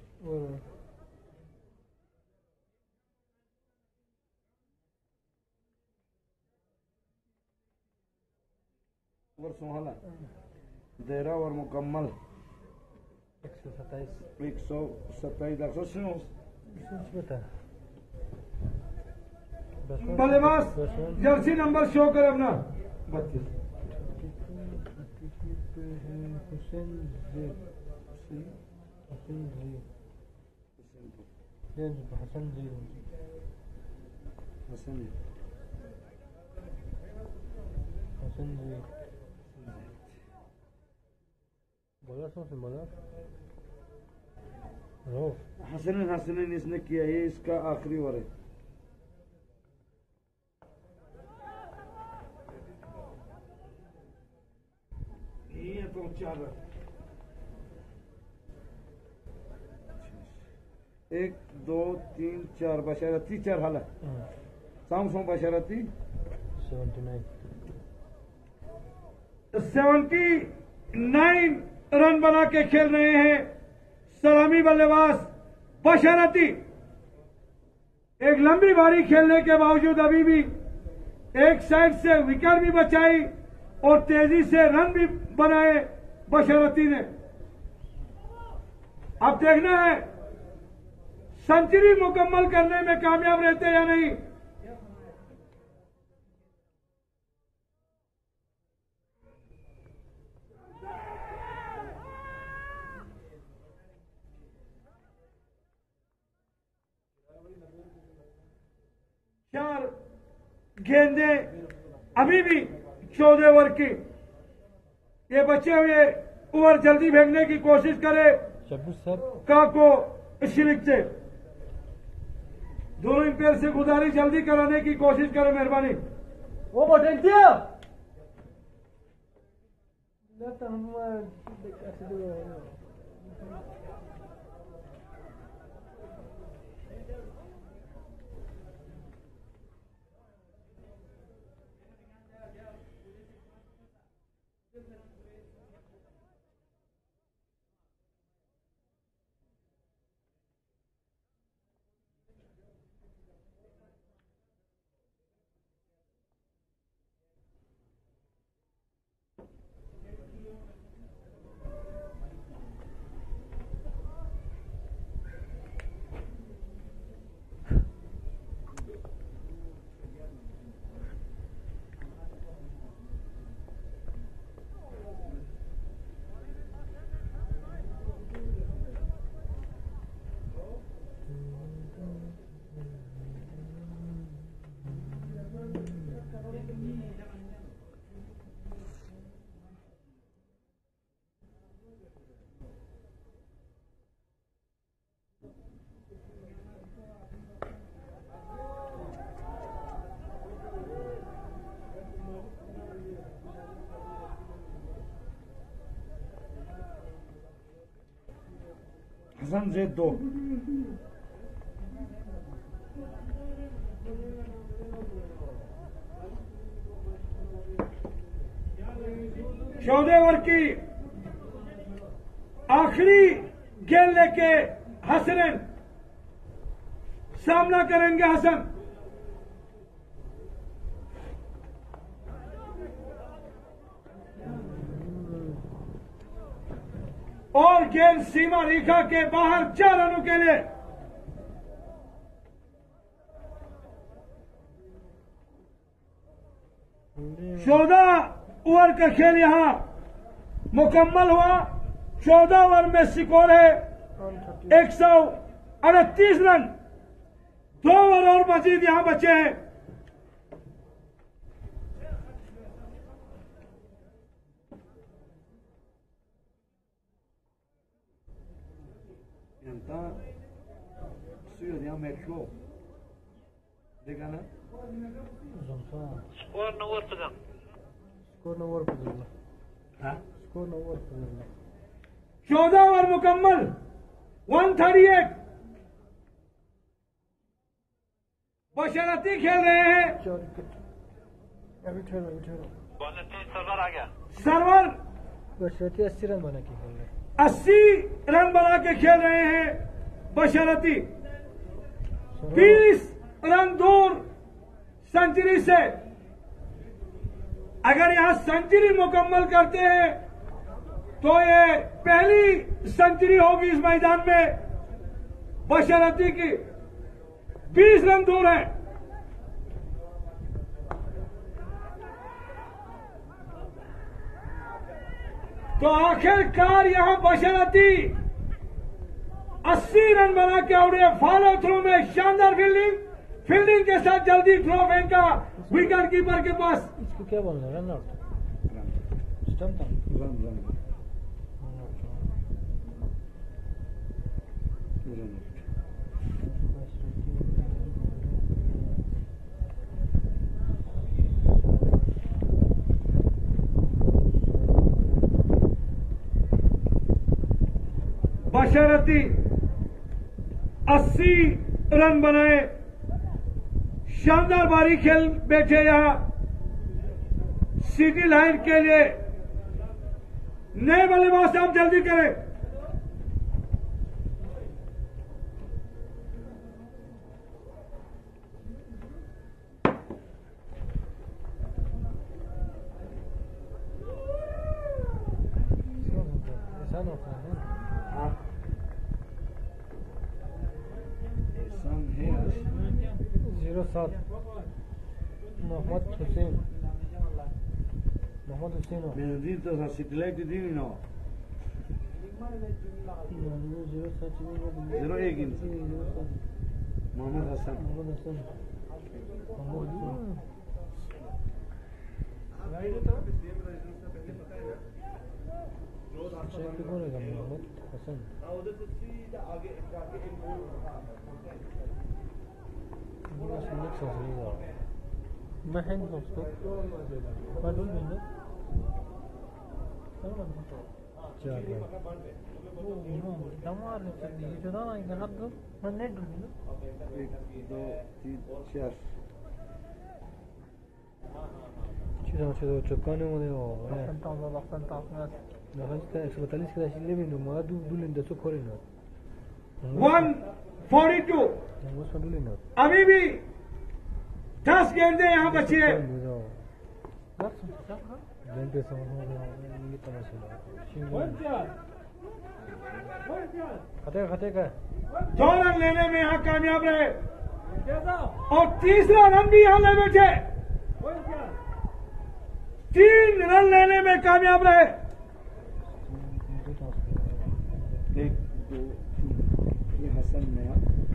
ओवर सोहला देरा और मुकम्मल एक सौ सत्ताईस एक सौ सत्ताईस एक सौ सुनो बल्लेबाज जर्सी नंबर शो कर अपना बत्तीस। हुसैन जी हुसैन जी हसन जी हसन जी हसन जी बोला सो से बोला रोफ हसन हसन इसने किया। ये इसका आखिरी ओवर है। ये तो चार रन। एक दो तीन चार बशारती चार हाला साम सोम Basharti seventy nine seventy nine run बना के खेल रहे हैं सलामी बल्लेबाज बशरती। एक लंबी बारी खेलने के बावजूद अभी भी एक साइड से विकेट भी बचाई और तेजी से रन भी बनाए बशरती ने। अब देखना है सेंचुरी मुकम्मल करने में कामयाब रहते या नहीं। गेंदें अभी भी चौदह ओवर की। ये बचे हुए ओवर जल्दी फेंकने की कोशिश करे काको शिलिक से। दोनों इंपेयर से गुजारिश जल्दी कराने की कोशिश करें, मेहरबानी। वो पोटेंशियल हसन जेद दो। चौदह ओवर की आखिरी गेंद लेके हसनैन सामना करेंगे। हसन और गेंद सीमा रेखा के बाहर चार रनों के लिए। चौदह ओवर का खेल यहां मुकम्मल हुआ। चौदह ओवर में स्कोर है एक सौ अड़तीस रन। दो ओवर और मजीद यहां बचे हैं। मेट्रो देखा ना स्कोर नव्वद पदक स्कोर नंबर बदलना स्कोर नंबर बदलना चौदह ओवर मुकम्मल एक सौ अड़तीस। बशरती खेल रहे हैं। चार विकेट अभी ठहरो अभी ठहरो बॉल तीन सर्वर आ गया। सर्वर बशरती अस्सी रन बना के खेल रहे अस्सी रन बना के खेल रहे हैं। बशरती बीस रन दूर सेंचुरी से। अगर यहां सेंचुरी मुकम्मल करते हैं तो ये पहली सेंचुरी होगी इस मैदान में। बशरती की बीस रन दूर है। तो आखिरकार यहां बशरती अस्सी रन बना के उड़े। फॉलो थ्रू में शानदार फील्डिंग फील्डिंग के साथ जल्दी थ्रो फेंका विकेट कीपर के पास। इसको क्या बोलना रन आउट स्टंप था रन रन बशरती अस्सी रन बनाए। शानदार बारी खेल बैठे यहां सिटी लाइन के लिए। नए बल्लेबाज साहब जल्दी करें। ऐसा ना होता है जीरो सात Mohammad Hussain Mohammad Hussain Benedito sa Sitilek di no. Zero सात Zero egin. Muhammad Hasan. Mohammad Hussain Mohammad Hussain छोड़ेगा मोहम्मद हसन محن نفسه ما دول منه चार वो दमार ने चल दी जो ना इधर हाथ दो मैं नेट दो एक दो तीन चार चलो चलो चुकाने वाले हो Fantasma, la fantasma. नहज का एक सौ पैंतालीस का शिले में नो मार दू दूलें दसो खोरे ना वन फोर्टी टू वो सब दूलें ना अभी भी दस गेंदे यहाँ बची है घंटे समझ में ये तमाशा खते खते का दो रन लेने में यहाँ कामयाब रहे और तीसरा रन भी यहाँ ले बैठे तीन रन लेने में कामयाब रहे एक दो तीन ये हसन में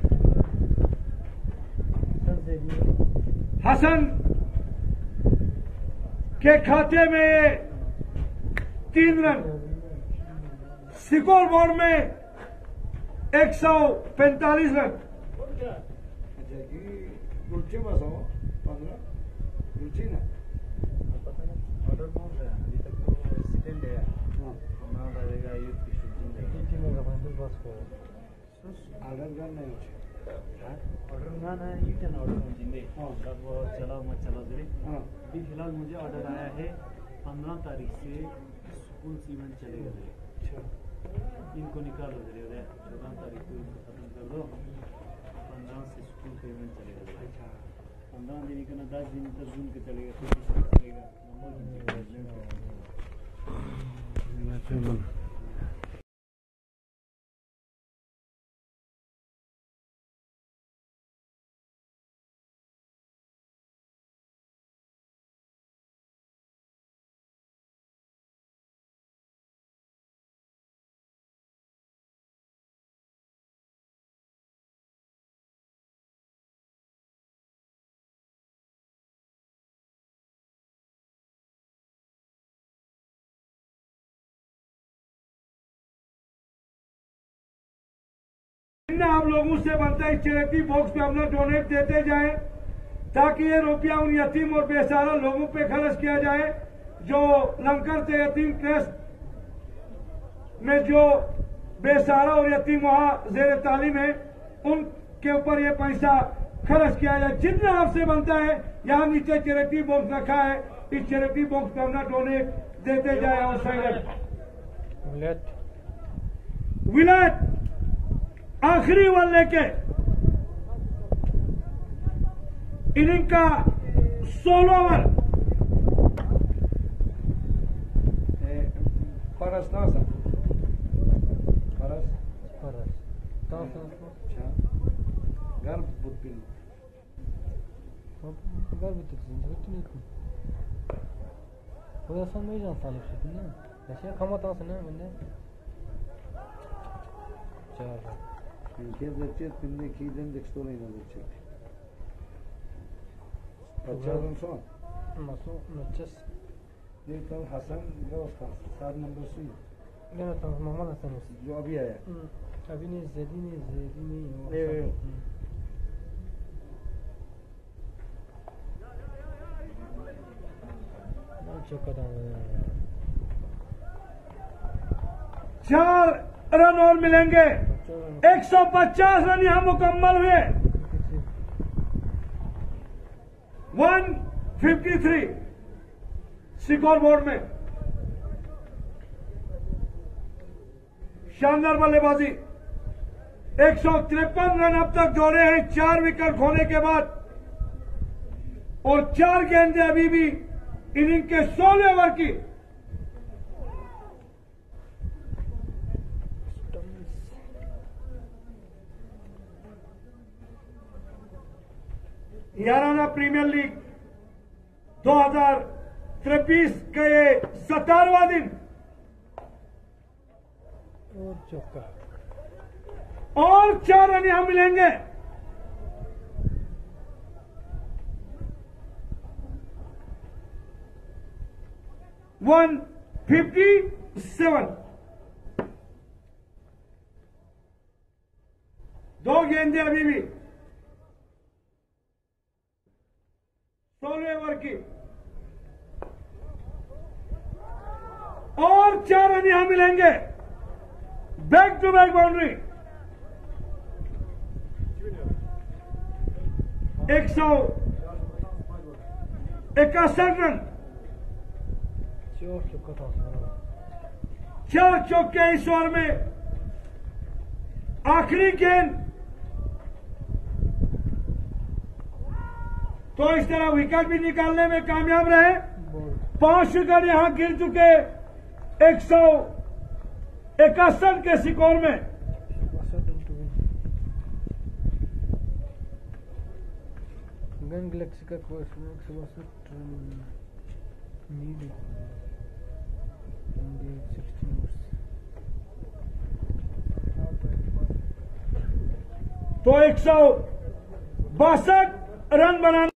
हसन के खाते में तीन रन स्कोर बोर्ड में एक सौ पैंतालीस रन अच्छा कि रुचि बस हो पंद्रह रुचि ना ऑर्डर कौन सा है अभी तक तो सेकंड है हाँ ना रहेगा यूथ की शूटिंग टीम में का बंदे बस को आर्डर कर नहीं होचे ऑर्डर ना ना यू कैन ऑर्डर जिंदे हाँ। तब वो चला मत चला दे हाँ अभी फिलहाल मुझे ऑर्डर आया है पंद्रह तारीख से स्कूल इवेंट चलेगा दे अच्छा इनको निकालो दे रहे चौदह तारीख को इनको खत्म कर दो पंद्रह से स्कूल का इवेंट चलेगा दे अच्छा पंद्रह दिन का ना दस दिन तक जून के चलेगा फिर चलेगा आप लोगों से बनता है चैरिटी बॉक्स पे अपना डोनेट देते जाएं ताकि ये रुपया उन यतीम और बेसहारा लोगों पे खर्च किया जाए जो लंकर से यतीम ट्रस्ट में जो बेसहारा और यतीम वहां जेर तालीम है उनके ऊपर ये पैसा खर्च किया जाए। जितना आपसे बनता है यहाँ नीचे चैरिटी बॉक्स रखा है, इस चैरिटी बॉक्स पे अपना डोनेट देते जाए। और विलायत विलायत आखिरी ओवर लेके इनिंग का सोलह ओवर परस ना सा परस परस तास अच्छा घर बुद्धिन घर भी तो जिंदगी तो नहीं थी वो ऐसा नहीं जानता लेकिन ना ऐसे खामा तास ना मैंने चार Ülke zırçet, günde kiyden de stolayına zırçet. Kaçarın son. Nasıl नचस ये कल हसन जो था सात नंबर से मेरा तो मोहम्मद हसन है जो अभी आया अभी नहीं जेदी नहीं जेदी नहीं ये ये ना चौका था चार रन और मिलेंगे। एक सौ पचास रन यहां मुकम्मल हुए। One fifty three score board में शानदार बल्लेबाजी। एक सौ तिरपन रन अब तक जोड़े हैं चार विकेट खोने के बाद और चार गेंदें अभी भी इनिंग के सोलह ओवर की। याराना प्रीमियर लीग दो हजार तेईस का ये सतारवां दिन और चौका और चार रन यहां मिलेंगे। वन फिफ्टी सेवन गेंद है अभी भी। सोलहवें ओवर की और चार रन यहां मिलेंगे। Back to back boundary. एक सौ इकसठ रन। चार चौका था उसमें। चार चौके इस ओवर में। आखिरी गेंद तो इस तरह विकेट भी निकालने में कामयाब रहे। बॉल पांच विकेट यहां गिर चुके एक सौ इकसठ के स्कोर में। गन गैलेक्सी का कोर्स में एक सौ बासठ नीड तो एक सौ बासठ रन बनाने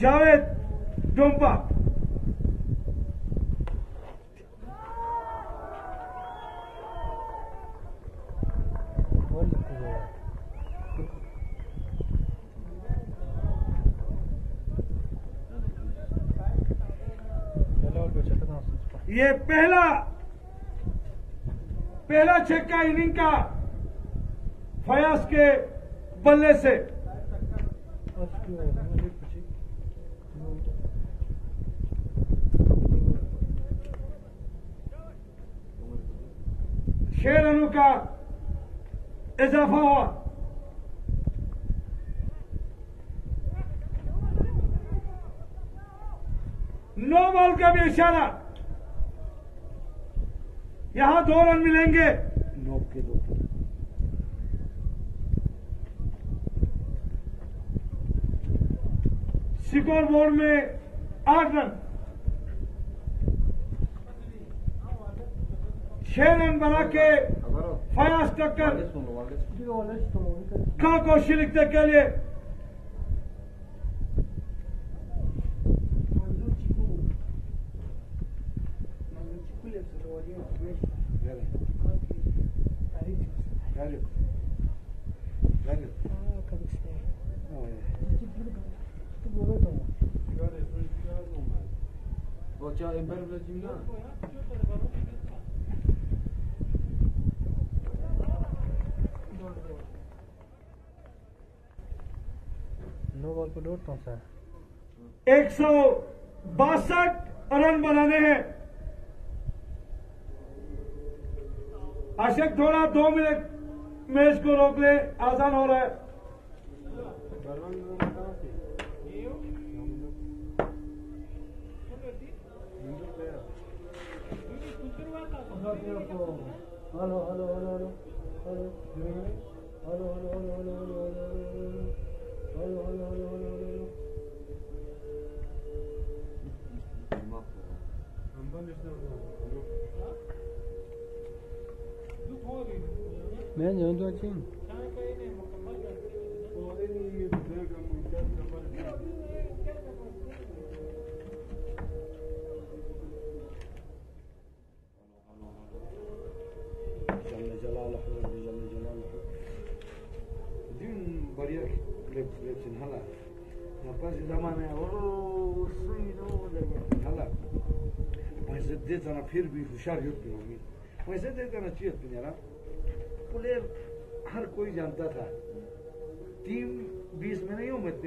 जावेद डोंपा। बॉल लिखते गया पहला बॉल पे छक्का था उसका। ये पहला पहला छक्का इनिंग का फयाज के बल्ले से। आज की ओवर में लेट पीछे छह रनों का इजाफा हुआ। नो बॉल का भी इशारा। यहां दो रन मिलेंगे। नौ के दो। स्कोर बोर्ड में आठ रन। छह रन बना के फयाज टक्कर का कोशिश लिखने के लिए। Very good. Very good. Oh, yeah. No ball पे डॉट कौन सा है? एक सौ बासठ रन बनाने हैं। अशक थोड़ा दो मिनट मैच को रोक ले, आसान हो रहा है। Hello hello hello hello hello hello hello hello hello hello hello hello hello मैं जाऊँ तो अच्छी जल्ले जलाल रब्बी जल्ले जलाल दिन बढ़िया clip clip sin hala apa sih zamane oh sui no hala वैसे दे तना फिर भी होशियार युद्ध होगी। वैसे दे तना चीज पे यार प्लेयर हर कोई जानता था टीम बीस में नहीं हो मैं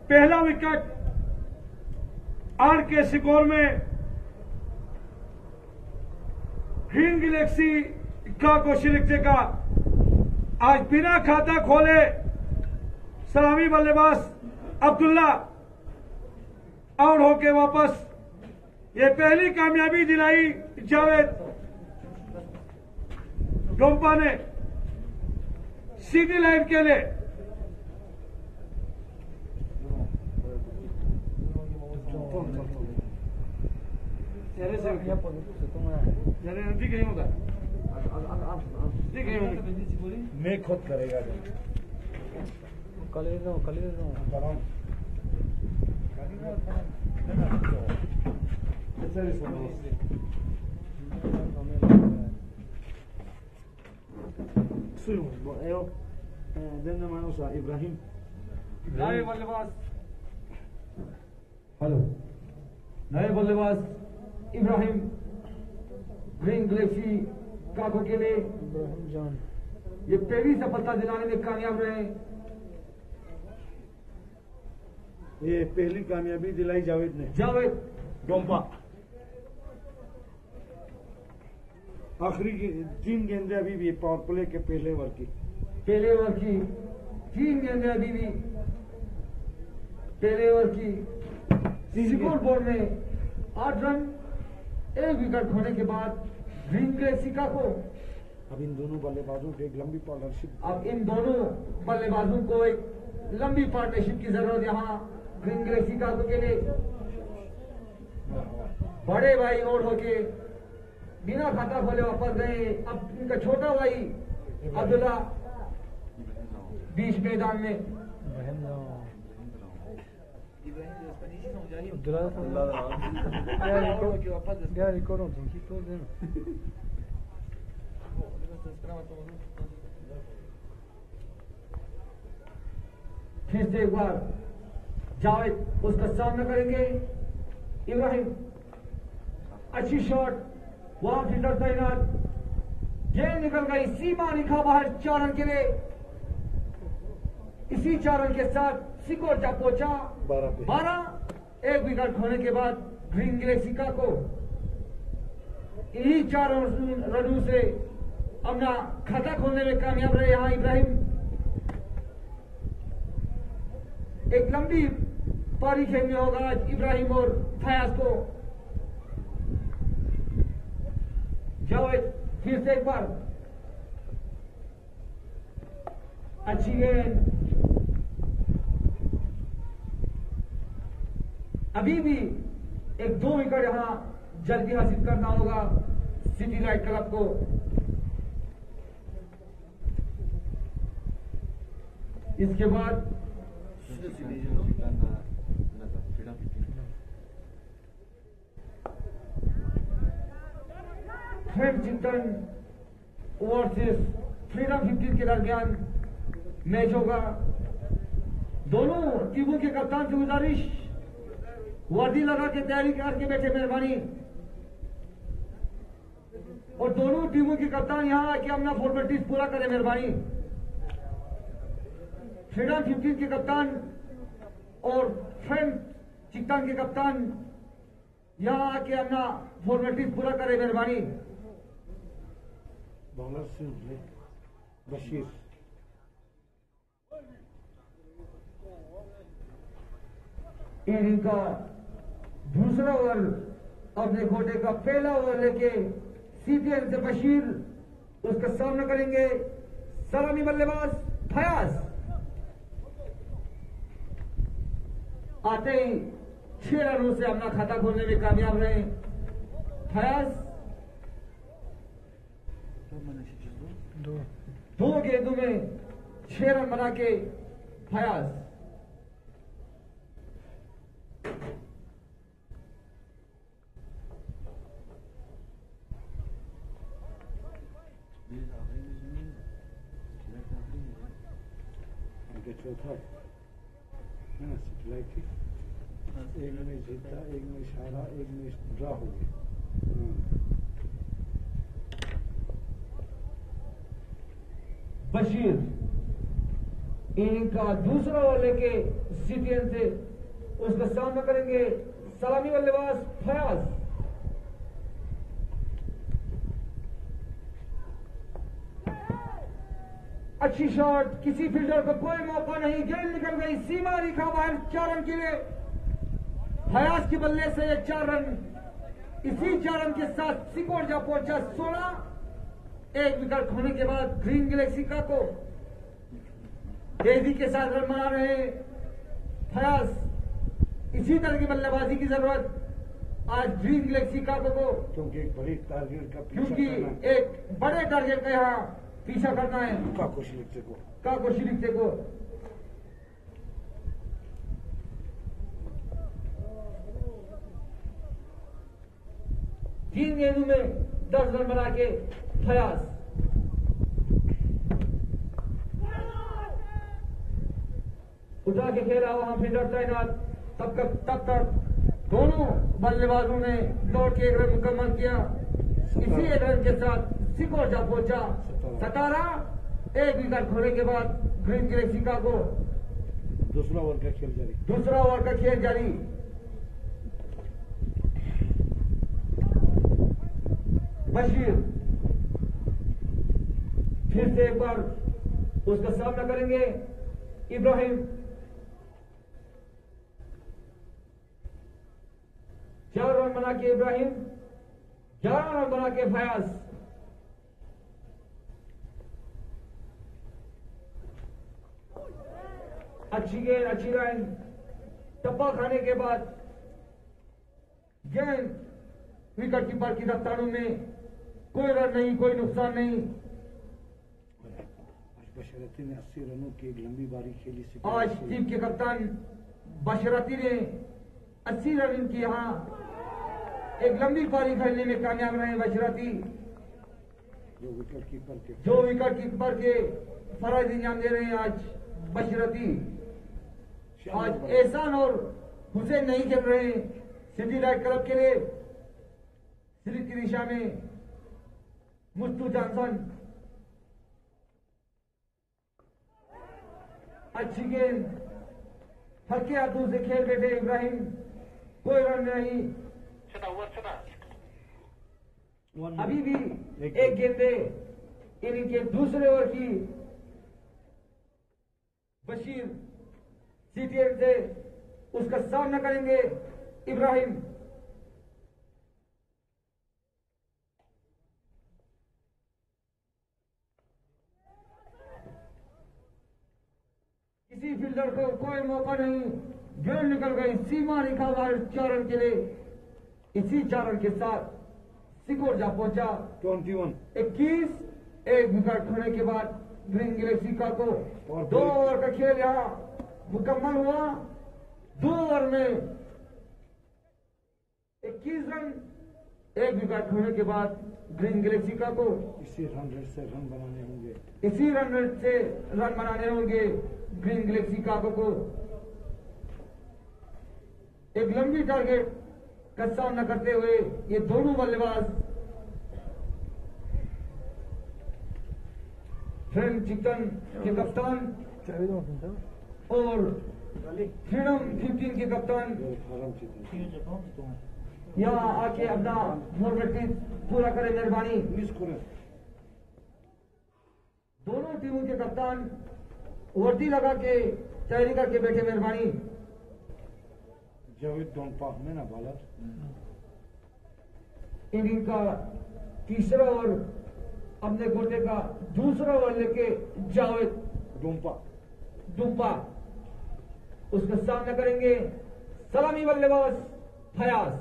पहला विकेट आर के स्कोर में ग्रीन गैलेक्सी का कोशिश का आज बिना खाता खोले सलामी बल्लेबाज अब्दुल्ला आउट होके वापस ये पहली कामयाबी दिलाई जावेद डोम्पा ने सीधी लाइन के लिए। ठीक है होगा ठीक है मैं खुद करेगा कल दो कल दो देने मानो सा इब्राहिम नए बल्लेबाज हेलो नए बल्लेबाज इब्राहिम ग्रीन गैलेक्सी काको के लिए इब्राहिम जान ये पहली सफलता दिलाने में कामयाब रहे। ये पहली कामयाबी दिलाई जावेद ने जावेद डोम्पा आखिरी तीन गेंदें अभी भी पावर प्ले के पहले ओवर की पहले ओवर की तीन गेंदें अभी भी पहले ओवर की स्कोर बोर्ड में आठ रन एक विकेट खोने के बाद ग्रीन गैलेक्सी को अब इन दोनों बल्लेबाजों को एक लंबी पार्टनरशिप अब इन दोनों बल्लेबाजों को एक लंबी पार्टनरशिप की जरूरत यहाँ ग्रीन गैलेक्सी के लिए। बड़े भाई आउट होके बिना खाता खोले वापस गए। अब इनका छोटा भाई अब्दुल्ला बीच मैदान में फिर से एक बार जावेद उसका सामना करेंगे। इब्राहिम अच्छी शॉट वहां फील्डर तैनात गेंद निकल गई सीमा लिखा बाहर चार रन के लिए। इसी चार रन के साथ स्कोर जा पहुंचा बारह। एक विकेट खोने के बाद ग्रीन गैलेक्सी को इन्हीं चार रनों से अपना खाता खोलने में कामयाब रहे यहां इब्राहिम। एक लंबी पारी खेलने होगा आज इब्राहिम और फयाज को। जावेद फिर से एक बार अच्छी गेंद अभी भी एक दो विकेट यहां जल्दी हासिल करना होगा सिटी लाइट क्लब को। इसके बाद फ्रेंचिंगटन वर्सेस फ्रीडम फिफ्टीन के दरमियान मैच होगा। दोनों टीमों के कप्तान से गुजारिश वर्दी लगा के तैयारी करके बैठे मेहरबानी। और दोनों टीमों के कप्तान यहां आके अपना फॉर्मेलिटीज पूरा करें मेहरबानी। फ्रीडम फिफ्टीन के कप्तान और फ्रेंड चिकटन के कप्तान यहां आके अपना फॉर्मेलिटीज पूरा करें मेहरबानी। बॉलर से बशीर इनिंग का दूसरा ओवर अपने कोटे का पहला ओवर लेके सीटीएन से बशीर उसका सामना करेंगे सलामी बल्लेबाज फयाज। आते ही छह रनों से अपना खाता खोलने में कामयाब रहे फयाज। दो दो गेंदों में छह रन बना के फयाज। चौथा है ना सिटी थी। एक में जीता एक में हारा एक में ड्रा हो गया। बशीर इनका दूसरा ओवर लेके सीटीएन से उसका सामना करेंगे सलामी बल्लेबाज फयाज। अच्छी शॉट, किसी फील्डर को कोई मौका नहीं, गेंद निकल गई सीमा रेखा बाहर, चार रन के लिए फयाज के बल्ले से ये चार रन। इसी चार रन के साथ सिकोर जा पहुंचा सोलह। एक विकेट खोने के बाद ग्रीन गैलेक्सी का को तेजी के साथ रन बना रहे फयाज। इसी तरह की बल्लेबाजी की जरूरत आज ग्रीन गैलेक्सी का को, क्योंकि एक बड़ी टारगेट का पीछा क्योंकि करना है। एक बड़े टारगेट का यहाँ पीछा करना है काको शिलिक्ते को काको शिलिक्ते को। तीन गेंदों में दस रन बना के फयाज। उठा के खेला वहां फील्डर तैनात। तब तक तब तक दोनों बल्लेबाजों ने दौड़ के एक रन मुकम्मल किया। इसी एक रन के साथ सिकोर जा पहुंचा सतारह। एक विकेट खोने के बाद ग्रीन गैलेक्सी का को दूसरा ओवर का खेल जारी दूसरा ओवर का खेल जारी। बशीर फिर से एक बार उसका सामना करेंगे इब्राहिम। चार रन बना के इब्राहिम, ग्यारह रन बना के फयाज। अच्छी गेंद, अच्छी लाइन, टप्पा खाने के बाद गेंद विकेट कीपर की रफ्तारों में, कोई रन नहीं, कोई नुकसान नहीं। बशरती ने अस्सी रनों की एक लंबी बारी खेली। आज टीम के कप्तान बशरती ने अस्सी रन की यहाँ एक लंबी पारी खेलने में कामयाब रहे बशरती, जो विकेट कीपर के जो विकेट कीपर के फर्ज अंजाम दे रहे हैं आज बशरती। आज एहसान और हुसैन नहीं खेल रहे हैं सिटी राइट क्लब के लिए। स्लिप की दिशा में मुस्तू जॉनसन, अच्छी गेंद, हल्के हाथों से खेल बैठे इब्राहिम, कोई रन नहीं। चला ओवर चला अभी भी एक गेंदे इनिंग के दूसरे ओवर की। बशीर सीटीएम से उसका सामना करेंगे इब्राहिम। किसी फील्डर को कोई मौका नहीं, गेंद निकल गई सीमा रेखा बाहर, चार रन के लिए। इसी चार रन के साथ सिकोर जा पहुंचा ट्वेंटी वन इक्कीस। एक विकेट खोने के बाद ग्रीन गैलेक्सी का को दो ओवर का खेल यहाँ मुकम्मल हुआ। दो ओवर में इक्कीस रन, एक विकेट खोने के बाद ग्रीन गैलेक्सी का को इसी रन रेट से रन बनाने होंगे इसी रन रेट से रन बनाने होंगे ग्रीन गैलेक्सी का को। एक लंबी टारगेट का सामना करते हुए ये दोनों बल्लेबाज फ्रेंड चिकन के कप्तान और फ्रीडम फिफ्टीन के कप्तान फार्म चित्र यहाँ आके अपना फॉर्मेलिटी पूरा करें मेहरबानी। मिस करें दोनों टीमों के कप्तान वर्दी लगा के तैयारी करके बैठे मेहरबानी। जावेद डोंपा में ना बालर इनिंग का तीसरा ओवर अपने गोटे का दूसरा ओवर लेके जावेद डोंपा डुम्पा उसका सामना करेंगे सलामी बल्लेबाज फयाज।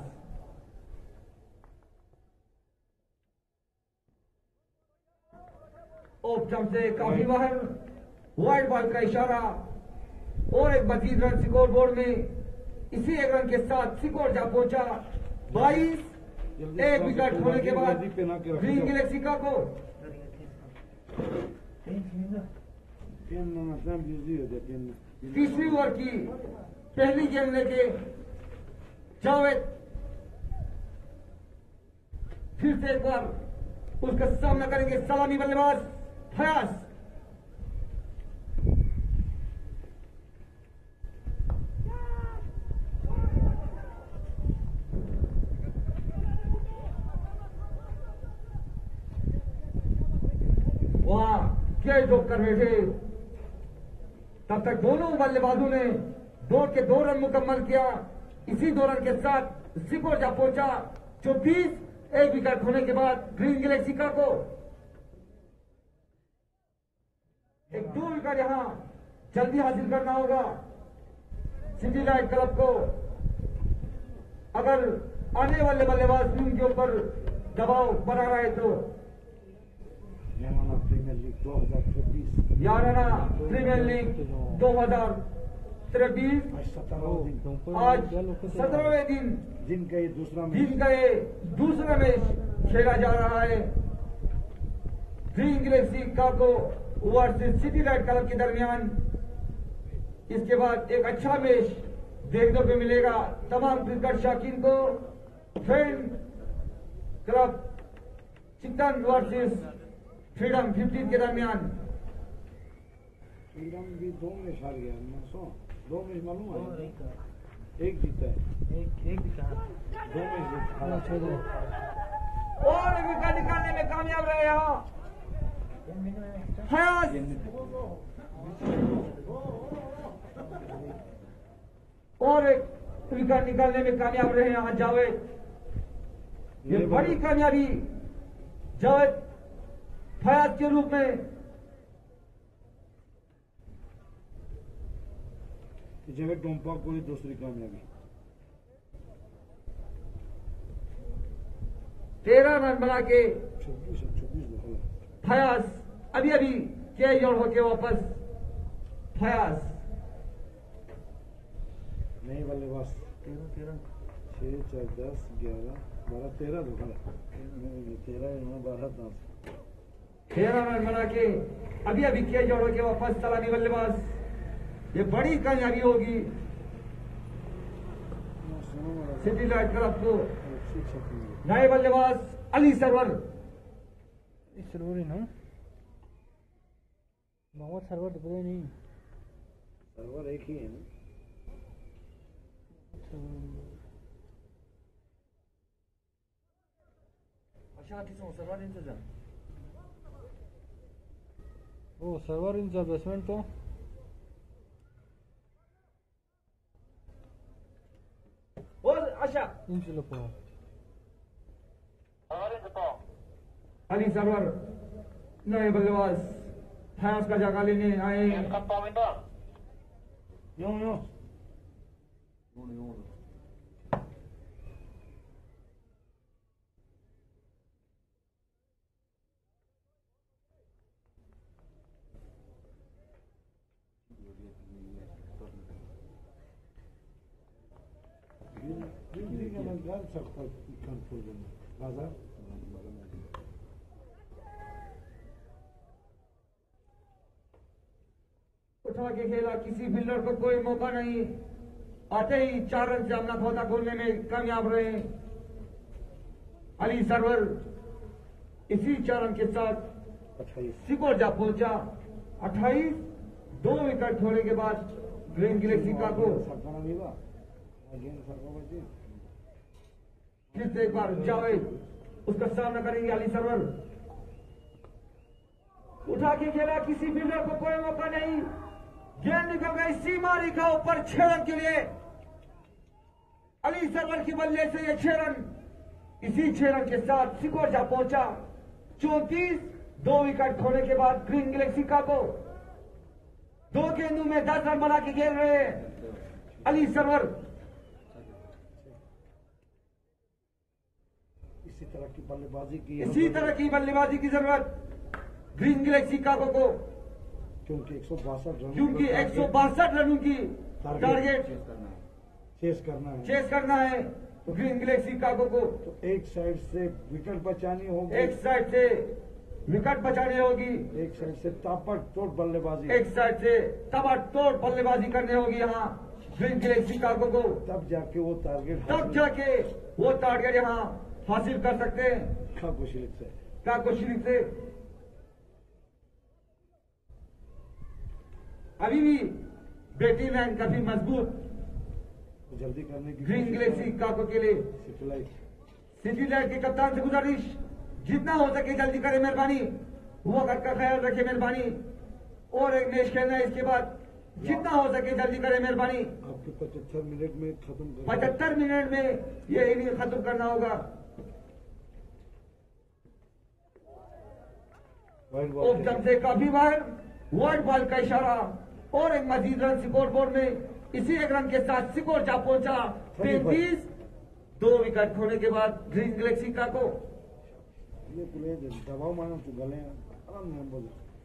ऑफ स्टंप से काफी बाहर, वाइड बॉल का इशारा और एक बत्तीस रन स्कोर बोर्ड में। इसी एक रन के साथ स्कोर जा पहुंचा बाईस। एक विकेट खोने के बाद ग्रीन गैलेक्सी का को तीसरी ओवर की पहली गेंद लेके जावेद फिर से एक बार उसका सामना करेंगे सलामी बल्लेबाज फयाज। वहां कैच ड्रॉप कर रहे थे। तब तक दोनों बल्लेबाजों ने दौड़ के दो रन मुकम्मल किया। इसी दो रन के साथ स्कोर जा पहुंचा चौबीस। एक विकेट खोने के बाद ग्रीन गैलेक्सी का को एक दो विकेट यहां जल्दी हासिल करना होगा सिटी लाइट क्लब को, अगर आने वाले बल्लेबाज भी उनके ऊपर दबाव बना रहे तो। याराना प्रीमियर लीग दो हजार छब्बीस याराना प्रीमियर लीग दो हजार तेईस आज सत्रहवें दिन आज सत्रहवें दिन जिनका ये दूसरा मैच जिनका ये दूसरा मैच खेला जा रहा है ग्रीन गैलेक्सी काको वर्सेस सिटी लाइट क्लब के दरमियान। इसके बाद एक अच्छा मैच देखने को मिलेगा तमाम क्रिकेट शौकीन को। Friend club chicken versus freedom fifteen के दरमियान। फ्रीडम भी दो मैच हार गया मैं सो दो मैच मालूम है एक जीता है एक एक भी कहा दो मैच हारा और एक विकेट निकालने में कामयाब रहे यहाँ फयाज। और एक विकेट निकालने में कामयाब रहे यहाँ जावेद। ये बड़ी कामयाबी जावेद फयाज के रूप में। जगह टोम्पा को ही दूसरी कामयाबी। तेरह रन बना के छब्बीस छब्बीस फयाज अभी अभी कैच आउट होके वापस। फयाज नहीं बल्लेबाज तेरह तेरह छह चार दस ग्यारह बारह तेरह दो तेरह बारह दस तेरह रन बना के अभी अभी कैच आउट होके वापस सलामी बल्लेबाज। ये बड़ी कामयाबी होगी सिटी लाइट क्लब को। नए बल्लेबाज अली सरवर। सरवर ही ना मोहम्मद सरवर तो पता नहीं सर्वर एक ही है ना अच्छा किसों सरवर इंतजार वो सर्वर इन द बेसमेंट तो और अच्छा इन चलो पो और बताओ अली सरवर नए बल्लेबाज फयाज का जगह लेने आए। इसका पाविंदा यो यो बाजार उठा के खेला, किसी फील्डर को कोई मौका नहीं। आते ही चार रन से अपना खोता खोलने में कामयाब रहे अली सरवर। इसी चार रन के साथ अट्ठाईस सिकोर जा पहुंचा अट्ठाईस। दो विकेट छोड़ने के बाद ग्रीन गैलेक्सी का को सरकाना विवा अगेन सरका बचे फिर से एक बार जावेद उसका सामना करेंगे अली सरवर। उठा के खेला, किसी फील्डर को कोई मौका नहीं। गेंद निकल गई सीमा रेखा ऊपर छह रन के लिए। अली सरवर की बल्ले से ये छह रन, इसी छह रन के साथ सिकोर जा पहुंचा चौंतीस। दो विकेट खोने के बाद ग्रीन गैलेक्सी का को दो गेंदों में दस रन बना के खेल रहे हैं अली सरवर। इसी तरह की बल्लेबाजी की इसी तरह की बल्लेबाजी की जरूरत ग्रीन गैलेक्सी काको को, क्योंकि एक सौ बासठ रन क्योंकि एक सौ बासठ रनों की टारगेट चेस करना है। चेस करना है तो ग्रीन गैलेक्सी काको को तो एक साइड से विकेट बचानी होगी, एक साइड से विकेट बचानी होगी, एक साइड से तापड़ तोड़ बल्लेबाजी, एक साइड से ताबड़तोड़ बल्लेबाजी करनी होगी यहाँ ग्रीन गैलेक्सी काको को। तब जाके वो टारगेट तब जाके वो टारगेट यहाँ हासिल कर सकते हैं काको शिलिक से। काको शिलिक से। अभी भी बैटिंग लाइन काफी मजबूत तो जल्दी करने की ग्रीन गैलेक्सी काको के लिए। सिटी लाइट सिटी लाइट के कप्तान से गुजारिश, जितना हो सके जल्दी करें मेहरबानी। वक्त का ख्याल रखे मेहरबानी। और एक मैच खेलना है, इसके बाद जितना हो सके जल्दी करें मेहरबानी। आपके पचहत्तर मिनट में खत्म कर पचहत्तर मिनट में ये इनिंग खत्म करना होगा। वाइड ऑफ बॉल जंप से काफी बार वाइड बॉल का इशारा और एक मजीद रन स्कोर बोर्ड में। इसी एक रन के साथ स्कोर जा पहुंचा तैतीस। दो विकेट खोने के बाद ग्रीन गैलेक्सी का को ये प्ले दबाव मानो तो गले आराम में बोले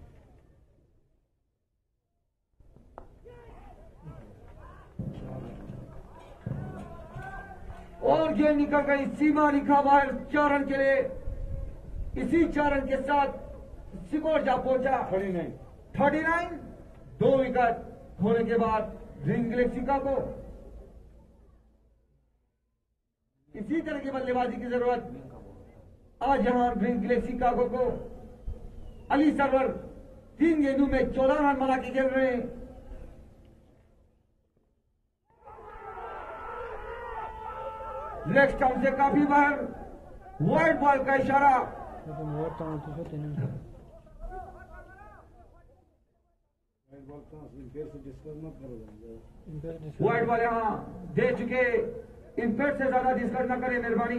और गेंद निकल गई सीमा लिखा बाहर चार रन के लिए। इसी चार रन के साथ स्कोर जा पहुंचा थर्टी नाइन थर्टी नाइन। दो विकेट होने के बाद ग्रीन गैलेक्सी का को इसी तरह की बल्लेबाजी की जरूरत आज यहां ग्रीन गैलेक्सी का को अली सरवर तीन गेंदों में चौदह रन बना के खेल रहे हैं। लेग स्टंप से काफी बार वाइड बॉल का इशारा वाइड बॉल कहाँ से फिर से डिस्कस मत करो। वाइड बॉल यहां दे चुके। इम्पैक्ट से ज्यादा डिस्कस न करें मेहरबानी।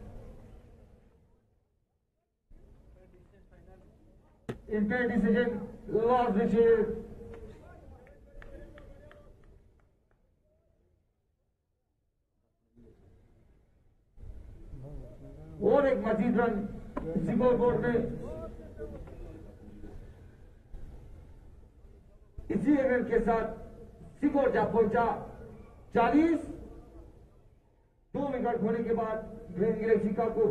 Impact decision loss decision. और एक मजीद रन स्कोर बोर्ड में। इसी रन के साथ स्कोर जा पहुंचा चालीस। दो विकेट होने के बाद ग्रीन गैलेक्सी का को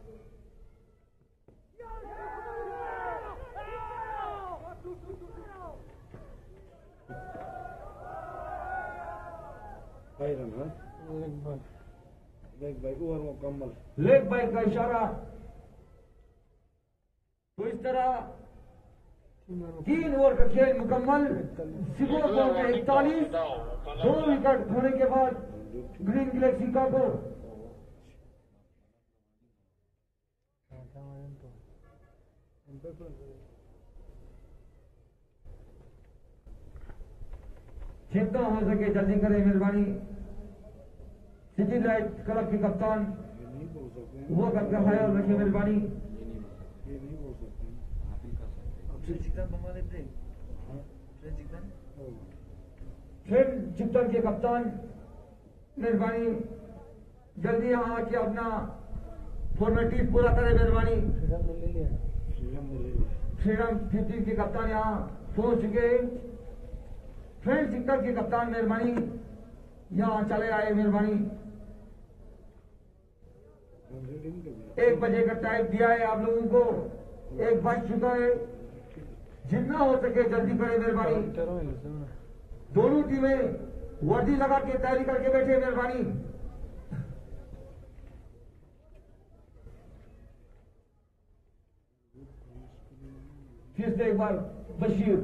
भाई रन हाँ लेग भाई ओवर मुकम्मल। लेग बाइक का इशारा। तो इस तरह तीन ओवर का खेल मुकम्मल। स्कोर बोर्ड में इकतालीस। दो विकेट होने के बाद ग्रीन गैलेक्सी का को जितना हो सके जल्दी करें मेहरबानी। सिटी लाइट क्लब के कप्तान ये नहीं बोल सकते वो का ख्याल रखे मेहरबानी। ये नहीं बोल सकते फिर चित्तौड़ के कप्तान मेहरबानी जल्दी यहाँ आके अपना फॉर्मेलिटी पूरा करें मेहरबानी। श्रीराम ने ले लिया। श्रीराम फिफ्टी के कप्तान यहाँ पहुंच चुके। फ्रेंड चित्तौड़ के कप्तान मेहरबानी यहाँ चले आए मेहरबानी। रीडिंग कर दिया। एक बजे का टाइम दिया है आप लोगों को। एक बज चुका है। जितना हो सके जल्दी करें मेहरबानी। दोनों टीमें वर्दी लगा के तैयारी करके बैठे मेहरबानी। फिर से एक बार बशीर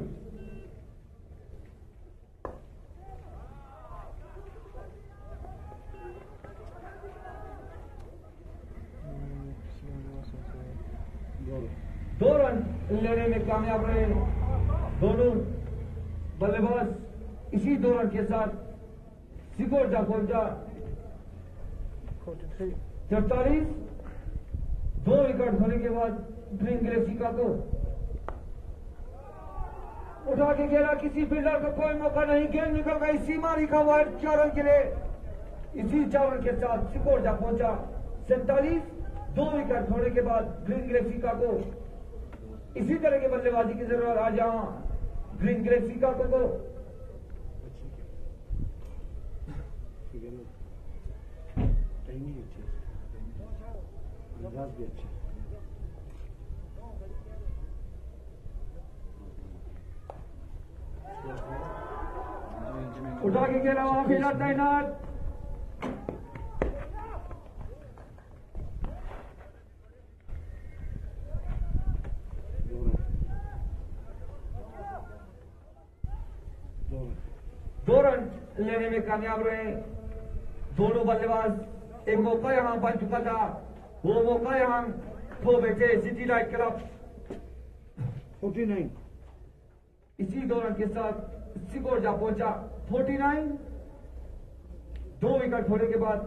दो रन लेने में कामयाब रहे दोनों बल्लेबाज। इसी दो रन के साथ स्कोर जा पहुंचा चौतालीस। दो विकेट होने के बाद ग्रीन गैलेक्सी का को उठा के खेला। किसी फील्डर को कोई मौका नहीं। गेंद निकल गई सीमा लिखा हुआ है चार रन के लिए। इसी चार रन के साथ स्कोर जा पहुंचा सैंतालीस। दो विकेट होने के बाद ग्रीन गैलेक्सी का को इसी तरह की बल्लेबाजी की जरूरत आज यहां ग्रीन गैलेक्सी का को टाइमिंग अच्छी है, अंदाज भी अच्छा है। उठा के खेला वहां फील्डर तैनात। दो रन लेने में कामयाब रहे दोनों बल्लेबाज। एक मौका यहां बन चुका था। वो मौका यहां खो बैठे city light club. Forty nine. इसी दो रन के साथ स्कोर जा पहुंचा फोर्टी नाइन। दो विकेट होने के बाद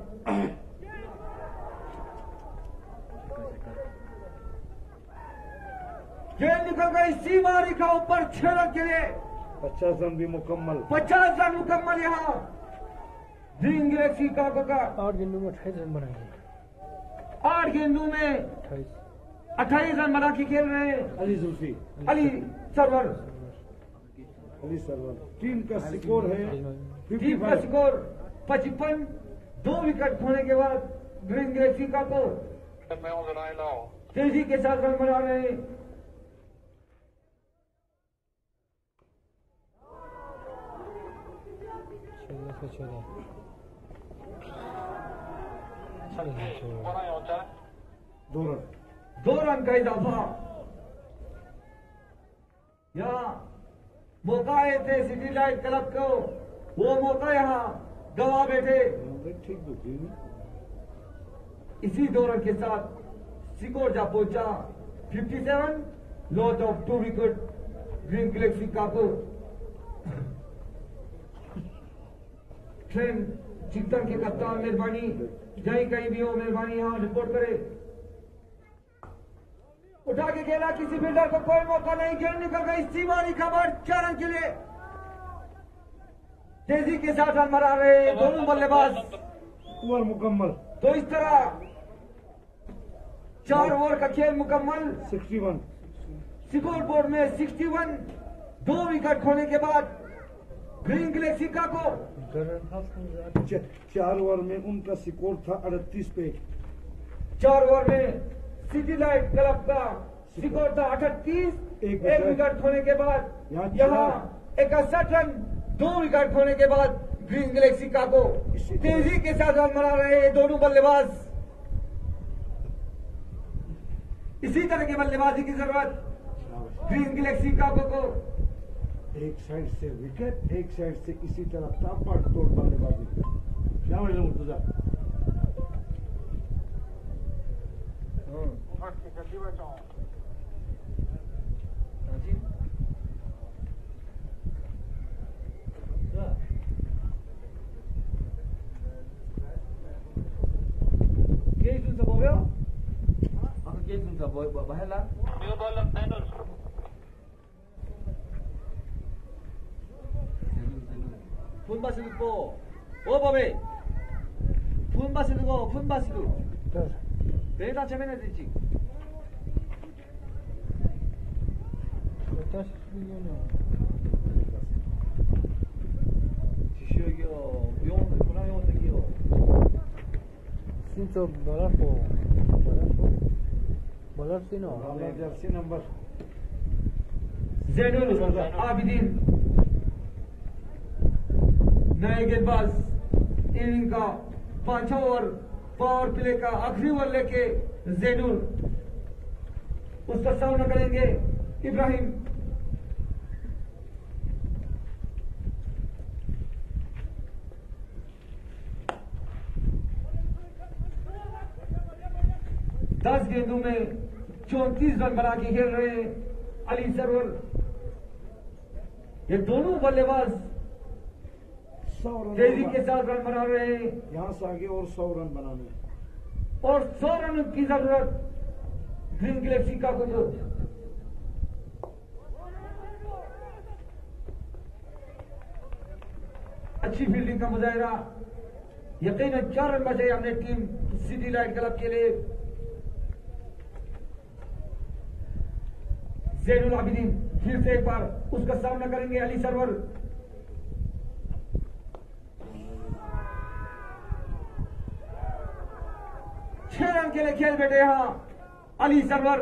गेंद निकल गई सीमा रेखा ऊपर छह रन के लिए। पचास रन भी मुकम्मल। पचास रन मुकम्मल यहाँ ड्रीम गैलेक्सी का का आठ गेंदों में अट्ठाईस रन बनाएंगे। आठ गेंदों में अट्ठाईस अट्ठाईस रन बना के खेल रहे हैं अली जुल्फी। अली सरवर। अली सरवर। टीम का स्कोर है टीम का स्कोर पचपन। दो विकेट खोने के बाद ड्रीम गैलेक्सी का को मैं हूँ जनाए लाओ तेजी के साथ रन बना रहे हैं। चौदह से चौदह बनाए होता है दो रन। दो रन का इजाफा। यहाँ मौका आए थे सिटी लाइट क्लब को, वो मौका यहाँ गवा बैठे। ठीक बुद्धि में इसी दो रन के साथ स्कोर जा पहुंचा fifty seven. Loss of two wicket dream galaxy का को। ट्रेन चित्तन के कप्तान मेहरबानी, जहीं कहीं भी हो मेहरबानी यहाँ रिपोर्ट करे। उठा के खेला, किसी फील्डर को कोई मौका नहीं। गेंद निकल गई सीमा रेखा पर चार रन के लिए। तेजी के साथ रन बना रहे हैं दोनों बल्लेबाज। ओवर मुकम्मल। तो इस तरह चार ओवर का खेल मुकम्मल। Sixty one. स्कोर बोर्ड में सिक्सटी वन। दो विकेट खोने के बाद ग्रीन गैलेक्सी का को च- चार ओवर में उनका स्कोर था अड़तीस पे। चार ओवर में सिटी लाइट क्लब का स्कोर था अठतीस। एक एक विकेट खोने के बाद यहाँ यहाँ इकसठ रन। दो विकेट खोने के बाद ग्रीन गैलेक्सी का को तेजी के साथ रन बना रहे हैं दोनों बल्लेबाज। इसी तरह की बल्लेबाजी की जरूरत ग्रीन गैलेक्सी का को। एक साइड से विकेट, एक साइड से इसी तरह तापड़ तोड़ बल्लेबाजी। क्या मतलब मुर्तजा? जल्दी बचाओ Quem tu sabia? Aku quem tu sabia? Bahaya lah. New ball final 폰 바시는 거. 어 바베. 폰 바시는 거. 폰 바시고. 내가 잡아내 되지. पचास मिलियन 지시여기요. 용 그나요 어떻게요? सिंचो बड़ा को बड़ा को बड़ा से ना वाले जर्सी नंबर जैनुल आबिदीन नए गेंदबाज इनिंग का पांचवा ओवर पावर प्ले का आखिरी ओवर लेके जैनुल उसका सामना करेंगे इब्राहिम। दस गेंदों में चौंतीस रन बना के खेल रहे हैं अली सरवर। ये दोनों बल्लेबाज सौ रन तेजी के साथ रन बना रहे हैं यहाँ से आगे और सौ रन बनाने। और सौ रन की जरूरत ग्रीन गैलेक्सी का को। अच्छी फील्डिंग का मुजाहिरा। यकीनन चार रन बचे हमने टीम सिटी लाइट क्लब के लिए। जैनुल आबिदीन फिर से एक बार उसका सामना करेंगे अली सरवर। छह रन के लिए खेल बैठे यहां अली सरवर।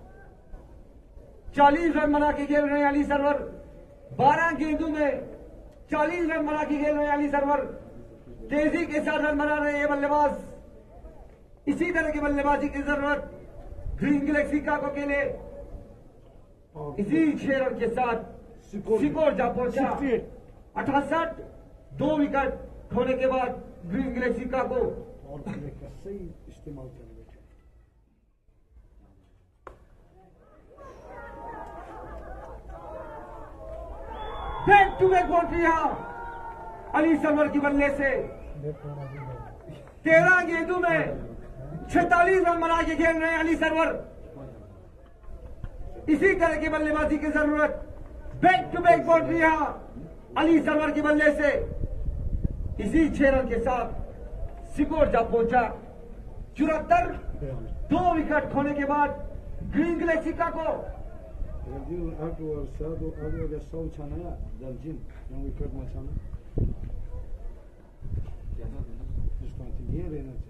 चालीस रन बना के खेल रहे हैं अली सरवर। बारह गेंदों में चालीस रन बना के खेल रहे हैं अली सरवर। तेजी के साथ रन बना रहे हैं ये बल्लेबाज। इसी तरह की बल्लेबाजी की जरूरत ग्रीन गैलेक्सी का को के लिए। इसी छह रन के साथ स्कोर जा पहुंचा अठासठ। दो विकेट खोने के बाद ग्रीन गैलेक्सी का को और प्ले का सही इस्तेमाल कर बैठे। बैक टू बैक बाउंड्री यहां अली सरवर की बल्ले से तेरह गेंदों में छतालीस रन बना के खेल रहे हैं अली सरवर। इसी तरह की बल्लेबाजी की जरूरत। बैक टू बैक बाउंड्री यहां अली सरवर की बल्ले से। इसी छह रन के साथ स्कोर जा पहुंचा चौहत्तर। दो विकेट खोने के बाद ग्रीन गैलेक्सी का को Review afterwards, so do other the so chana daljin yang we cut machana. Just continue here in it.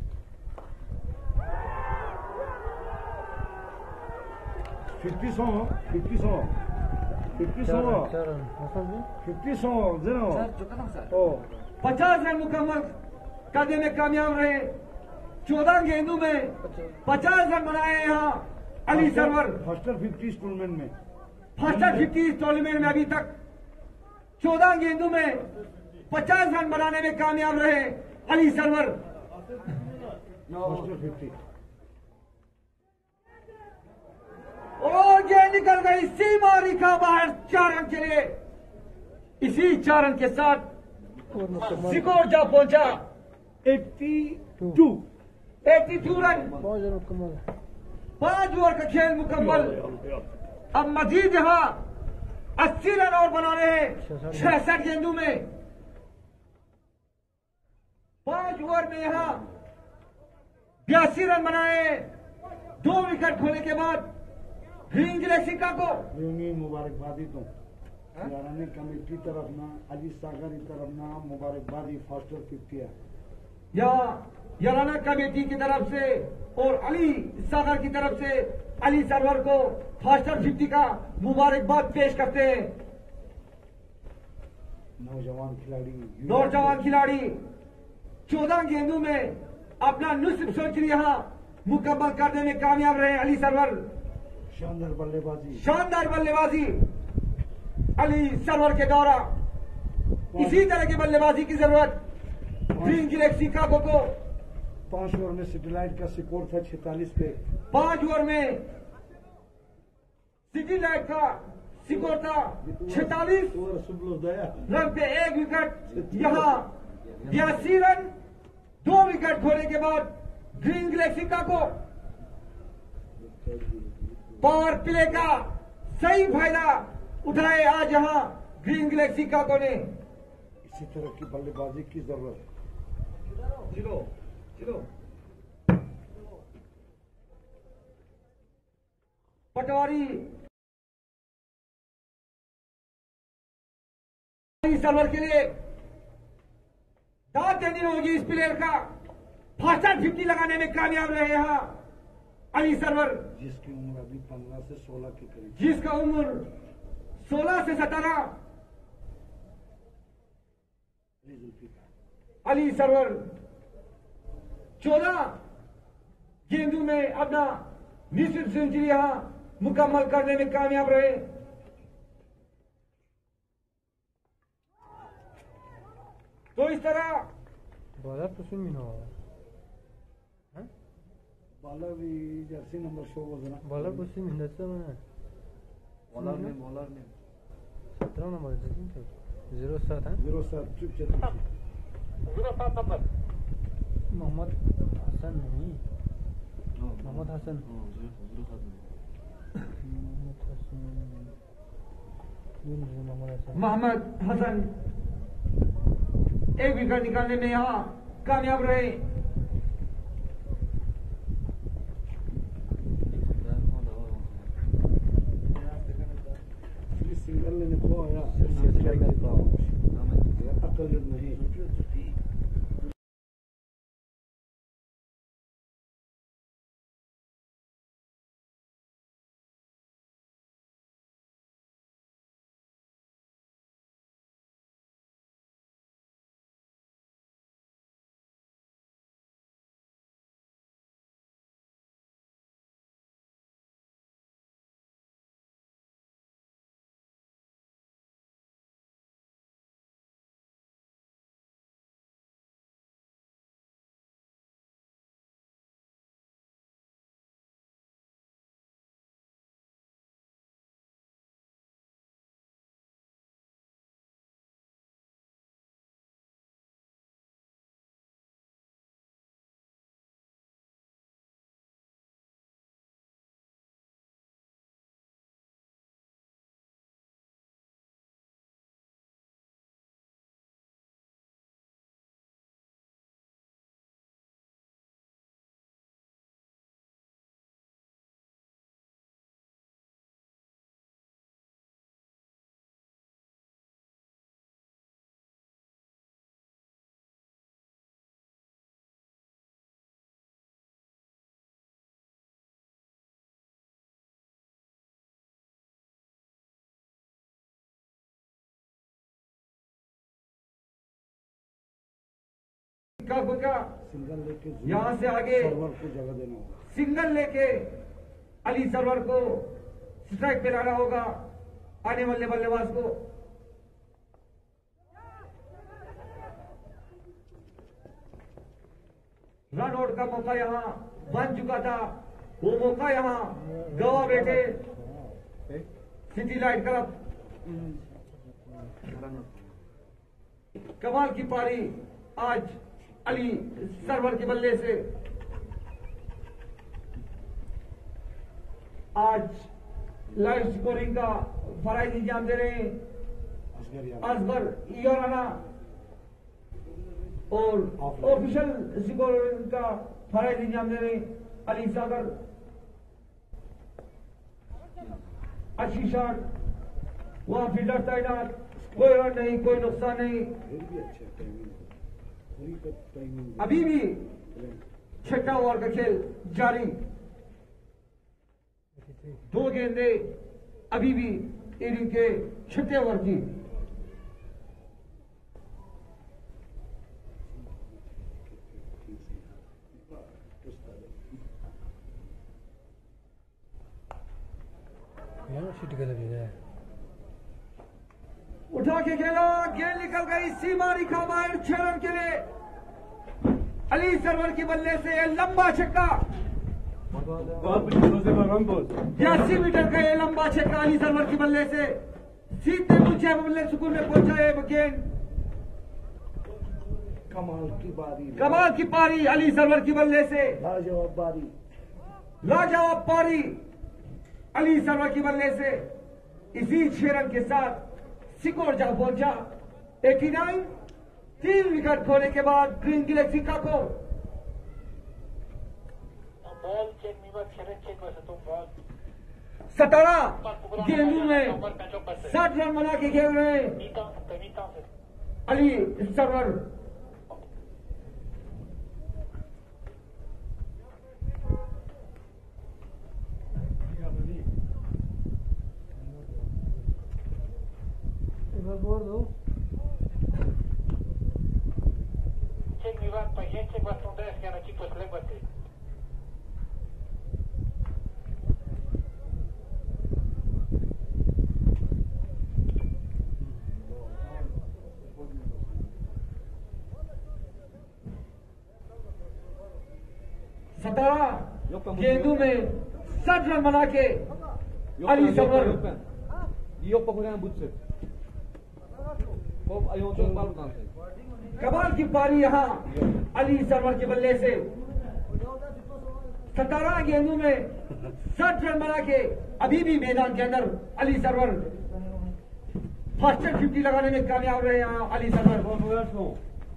Fifty song, fifty song, fifty song, fifty song, zero. Oh, पचास run मुकम्मल करने में कामयाब रहे। चौदह गेंदों में पचास रन बनाए यहाँ Ali Sarwar. First fifty tournament में फर्स्ट फिफ्टी टूर्नामेंट में अभी तक चौदह गेंदों में पचास रन बनाने में कामयाब रहे अली सरवर। फर्स्ट फिफ्टी और गेंद निकल गई सीमा रेखा बाहर चार रन के लिए। इसी चार रन के साथ स्कोर जा पहुंचा एट्टी टू बयासी रन। पांच ओवर का खेल मुकम्मल। अब मजीद यहां अस्सी रन और बनाने हैं छियासठ गेंदों में। पांच ओवर में यहां बयासी रन बनाए। दो विकेट खोने के बाद ग्रीन गैलेक्सी का को मुबारकबादी तो याराने कमेटी तरफ ना अली सागर की तरफ ना मुबारकबादी फर्स्ट फिफ्टी है या याराना कमेटी की तरफ से और अली सागर की तरफ से अली सरवर को फास्टर फिफ्टी का मुबारकबाद पेश करते हैं। नौजवान खिलाड़ी नौजवान खिलाड़ी चौदह गेंदों में अपना नुस्फ सेंचुरी यहां मुकम्मल करने में कामयाब रहे अली सरवर। शानदार बल्लेबाजी शानदार बल्लेबाजी अली सरवर के द्वारा। इसी तरह की बल्लेबाजी की जरूरत ग्रीन गैलेक्सी काको को। पांच ओवर में सिटीलाइट का स्कोर था छियालीस पे। पांच ओवर में सिटी लाइट का स्कोर था छियालीस रन पे एक विकेट। यहां बयासी रन दो विकेट खोने के बाद ग्रीन गैलेक्सी का को पावर प्ले का सही फायदा उठाए आज यहां ग्रीन गैलेक्सी का को ने। इसी तरह की बल्लेबाजी की जरूरत। जीरो जीरो पटवारी सर्वर के लिए दाद देनी होगी इस प्लेयर का। फास्टर फिफ्टी लगाने में कामयाब रहे यहाँ अली सरवर, जिसकी उम्र अभी पंद्रह से सोलह के करीब, जिसका उम्र सोलह से सत्रह। अली सरवर चौदह गेंदों में अपना निश्चित सेंचुरी यहां मुकम्मल करने में कामयाब रहे। तो इस तरह बॉलर तो सुन ना बॉलर भी जर्सी नंबर शो वजना बॉलर को सुन हिंदुस्तान में बॉलर में बॉलर में सत्रह नंबर जीरो सात है जीरो सात चुप चुप जीरो सात नंबर मोहम्मद हसन नहीं मोहम्मद हसन मोहम्मद हसन मोहम्मद हसन मोहम्मद हसन एक विकेट निकालने में यहां कामयाब रहे। सिंगल ने खो आया अकल नहीं सिक्का का सिंगल लेके यहाँ से आगे सर्वर को जगह देना होगा। सिंगल लेके अली सरवर को स्ट्राइक पे लाना होगा, आने वाले बल्लेबाज को। रन आउट का मौका यहाँ बन चुका था, वो मौका यहाँ गवा बैठे सिटी लाइट क्लब। कमाल की पारी आज अली सरवर के बल्ले से। आज लाइव स्कोरिंग का फराइज इंजाम दे रहे हैं असगर याराना, और ऑफिशियल स्कोरिंग का फराइज इंजाम दे रहे हैं अली सागर। अच्छी शॉट, वहां फील्डर तैनात, कोई रन नहीं, कोई नुकसान नहीं। फिर भी अच्छा टाइमिंग, पूरी का टाइमिंग। अभी भी छठा ओवर का खेल जारी, दो गेंदे अभी भी इनिंग के छठे ओवर की। उठा के खेला, गेंद निकल गई, सीमा रेखा बाहर, छह रन के लिए अली सरवर की बल्ले से लंबा छक्का। बयासी मीटर का ये लंबा छक्का अली सरवर की बल्ले से सीधे ऊंचे बल्ले सुकून में पहुंचा है वो गेंद। कमाल की बारी, कमाल की पारी अली सरवर की बल्ले से, लाजवाब बारी, लाजवाब पारी अली सरवर की बल्ले से। इसी छह रन के साथ सिकोर जा पहुंचा नवासी। तीन विकेट खोने के बाद ग्रीन गैलेक्सी का को बॉल चेक नहीं खेल चेक वैसे तो बॉल सतारह गेंदों में साठ रन बना के खेल रहे हैं नीता नीता से अली सरवर। चेक नहीं बात पहिए चेक बात तो है क्या ना चीज पसले बचे सतारह गेंदों में साठ रन बना के अली सरवर। कमाल की पारी यहाँ अली सरवर के बल्ले से। सतारह गेंदों में साठ रन बना के अभी भी मैदान के अंदर अली सरवर फास्टर फिफ्टी लगाने में कामयाब रहे यहाँ अली सरवर।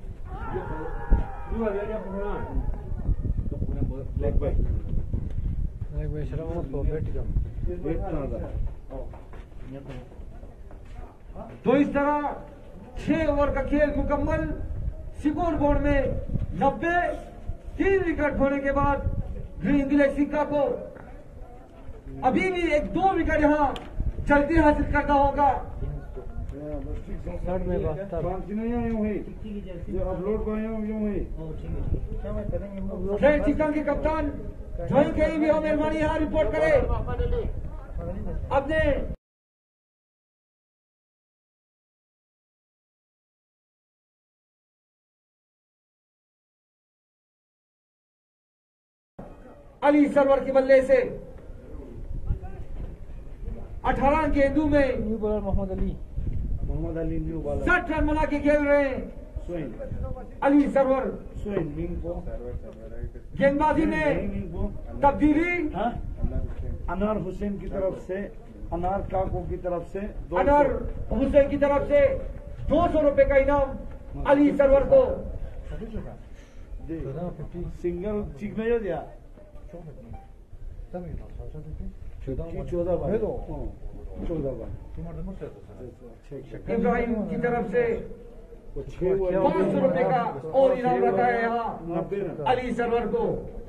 तो इस तरह छह ओवर का खेल मुकम्मल, स्कोर बोर्ड में नब्बे। तीन विकेट खोने के बाद ग्रीन गैलेक्सी का को अभी भी एक दो विकेट यहाँ जल्दी हासिल करना होगा। अपलोड फ्रेंड चिकन के कप्तान ज्वाइन कहीं भी हो, मेहरबानी यहाँ रिपोर्ट करें अपने अली सरवर के बल्ले से। अठारह गेंदों में new bowler Mohammad Ali Mohammad Ali new bowler साठ रन बना के खेल रहे हैं swing Ali Sarwar. Swing wing को गेंदबाजी में विंग को तब्दीली अनार हुसैन की तरफ से, अनार काको की तरफ से, अनवर हुसैन की तरफ से दो सौ रुपए का इनाम अली सरवर को। सिंगल चिक में दिया चौदह बार चौदह बार इब्राहिम की तरफ से पांच सौ रुपए का और इनाम रखा है यहाँ अली सरवर को।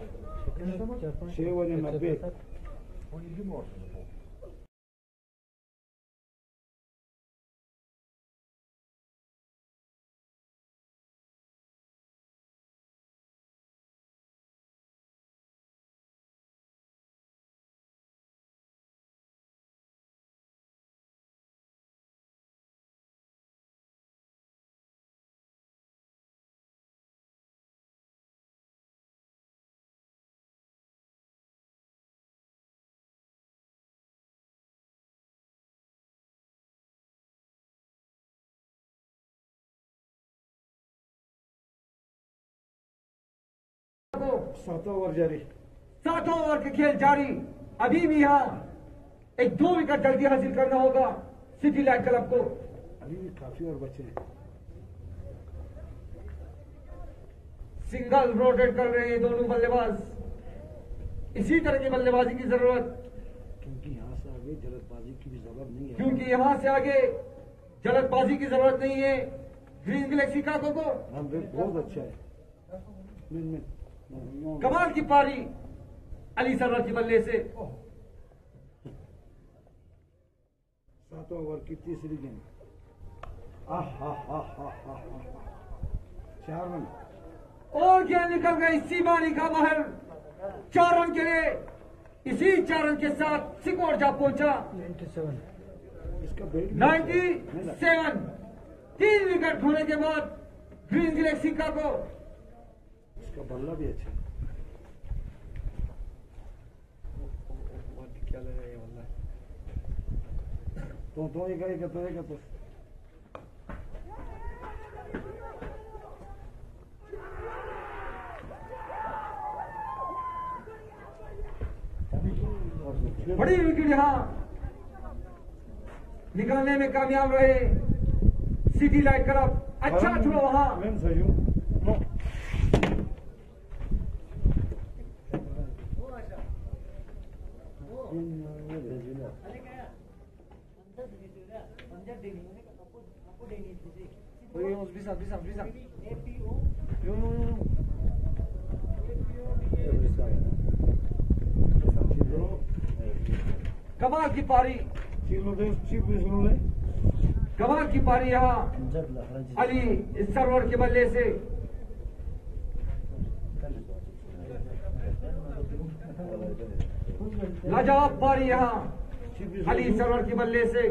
छह बजे नब्बे सातवां ओवर जारी। सातों ओवर के खेल जारी। अभी भी यहाँ एक दो विकेट जल्दी हासिल करना होगा सिटी लाइट क्लब को। अभी भी काफी और बचे हैं। सिंगल रोटेट कर रहे हैं दोनों बल्लेबाज। इसी तरह की बल्लेबाजी की जरूरत, क्योंकि यहाँ से आगे जल्दबाजी की भी जरूरत नहीं है। क्योंकि यहां से आगे जल्दबाजी की जरूरत नहीं है ग्रीन गैलेक्सी का को हाँ, बहुत अच्छा है। मिन, मिन, कमाल की पारी अली सरवर की बल्ले से। सातवां ओवर की तीसरी गेंद। आह हा हा हा हा चार रन। और गेंद निकल गई सीमानी का महल चार रन के लिए। इसी चार रन के साथ सिकोर जा पहुंचा इसका बेट सत्तानवे। तीन विकेट खोने के बाद ग्रीन गैलेक्सी का को इसका बल्ला भी अच्छा है। क्या लगा ये बल्ला तो तो एक एक तो एक तो बड़ी विकेट यहां निकालने में कामयाब रहे सिटी लाइट क्लब। अच्छा थ्रो वहां। मैम सही हूँ। bisa bisa bisa कमाल की पारी। कमाल की पारी यहाँ अली सरवर के बल्ले से। लाजवाब पारी यहाँ अली सरवर के बल्ले से।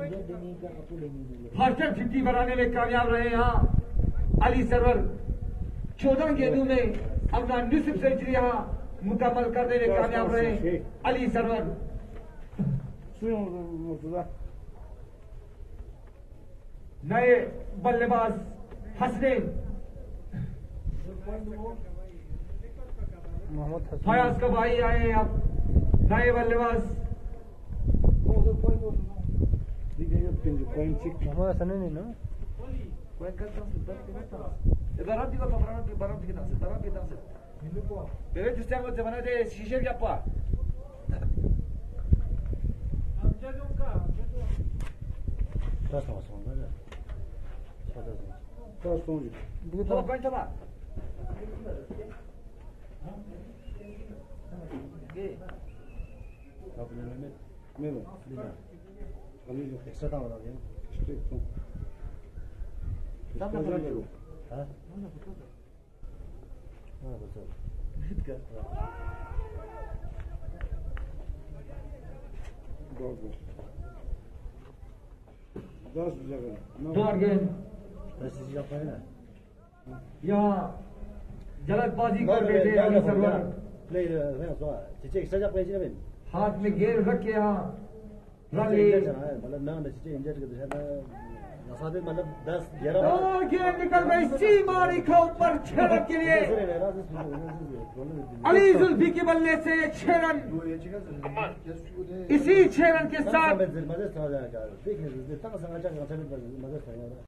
फास्टर फिफ्टी बनाने में कामयाब रहे यहाँ अली सरवर। चौदह गेंदों में अपना निस्फ सेंचुरी यहाँ मुकम्मल करने में कामयाब रहे अली सरवर। नए बल्लेबाज हसनैन फयाज का भाई आए हैं अब नए बल्लेबाज। मोहम्मद हसन नहीं ना Barang tiga apa barang tiga barang tiga nasi barang tiga nasi. Bebe justru aku zaman ada sisir apa? terus sama sama aja Terus tunggu. Oh, kau coba. Okay. apa namanya Melo. lima Kali itu ekstra tahu lagi straight tuh. Sama sama dulu. hah mana betul mana betul Bagus. दस जगह Dua गेंद terus siapa ya यहाँ जल्दबाजी कर रहे थे Ali Sarwar. play saya soal cici ekstra siapa yang sini हाथ में गेंद रख के यहाँ रन मतलब लिए। मतलब ना चिचे इंजर्ड कर दिया नसाबे मतलब दस ग्यारह और गेंद निकल गई सीमानी का ऊपर छह रन के लिए अली जुल्फी के बल्ले से छह रन। इसी छह रन के साथ मजे समझ आया देखिए तंग संग मजे समझ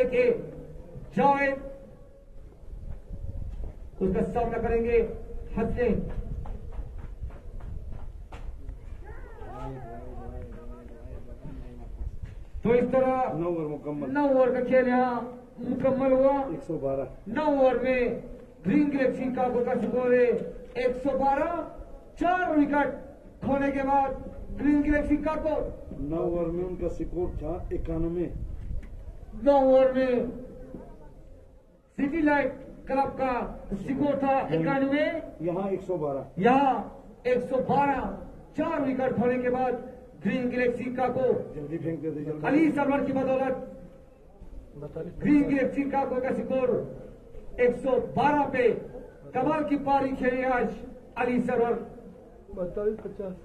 लेके जावेद उसका सामना करेंगे हसनैन। तो इस तरह नौ ओवर मुकम्मल। नौ ओवर का खेल यहाँ मुकम्मल हुआ। एक सौ बारह। नौ ओवर में ग्रीन गैलेक्सी का का स्कोर है एक सौ बारह। चार विकेट खोने के बाद ग्रीन गैलेक्सी का को नौ ओवर में उनका स्कोर था इक्यानवे। नौ ओवर में सिटी लाइट क्लब का स्कोर था इक्यानवे, यहाँ एक सौ बारह। यहाँ एक सौ बारह। चार विकेट खोने के बाद ग्रीन गैलेक्सी का को जल्दी फेंक दे दे जल्दी। अली सरवर की बदौलत ग्रीन गैलेक्सी का को का स्कोर एक सौ बारह पे कमाल की पारी खेली आज अली सरवर। बतालीस पचास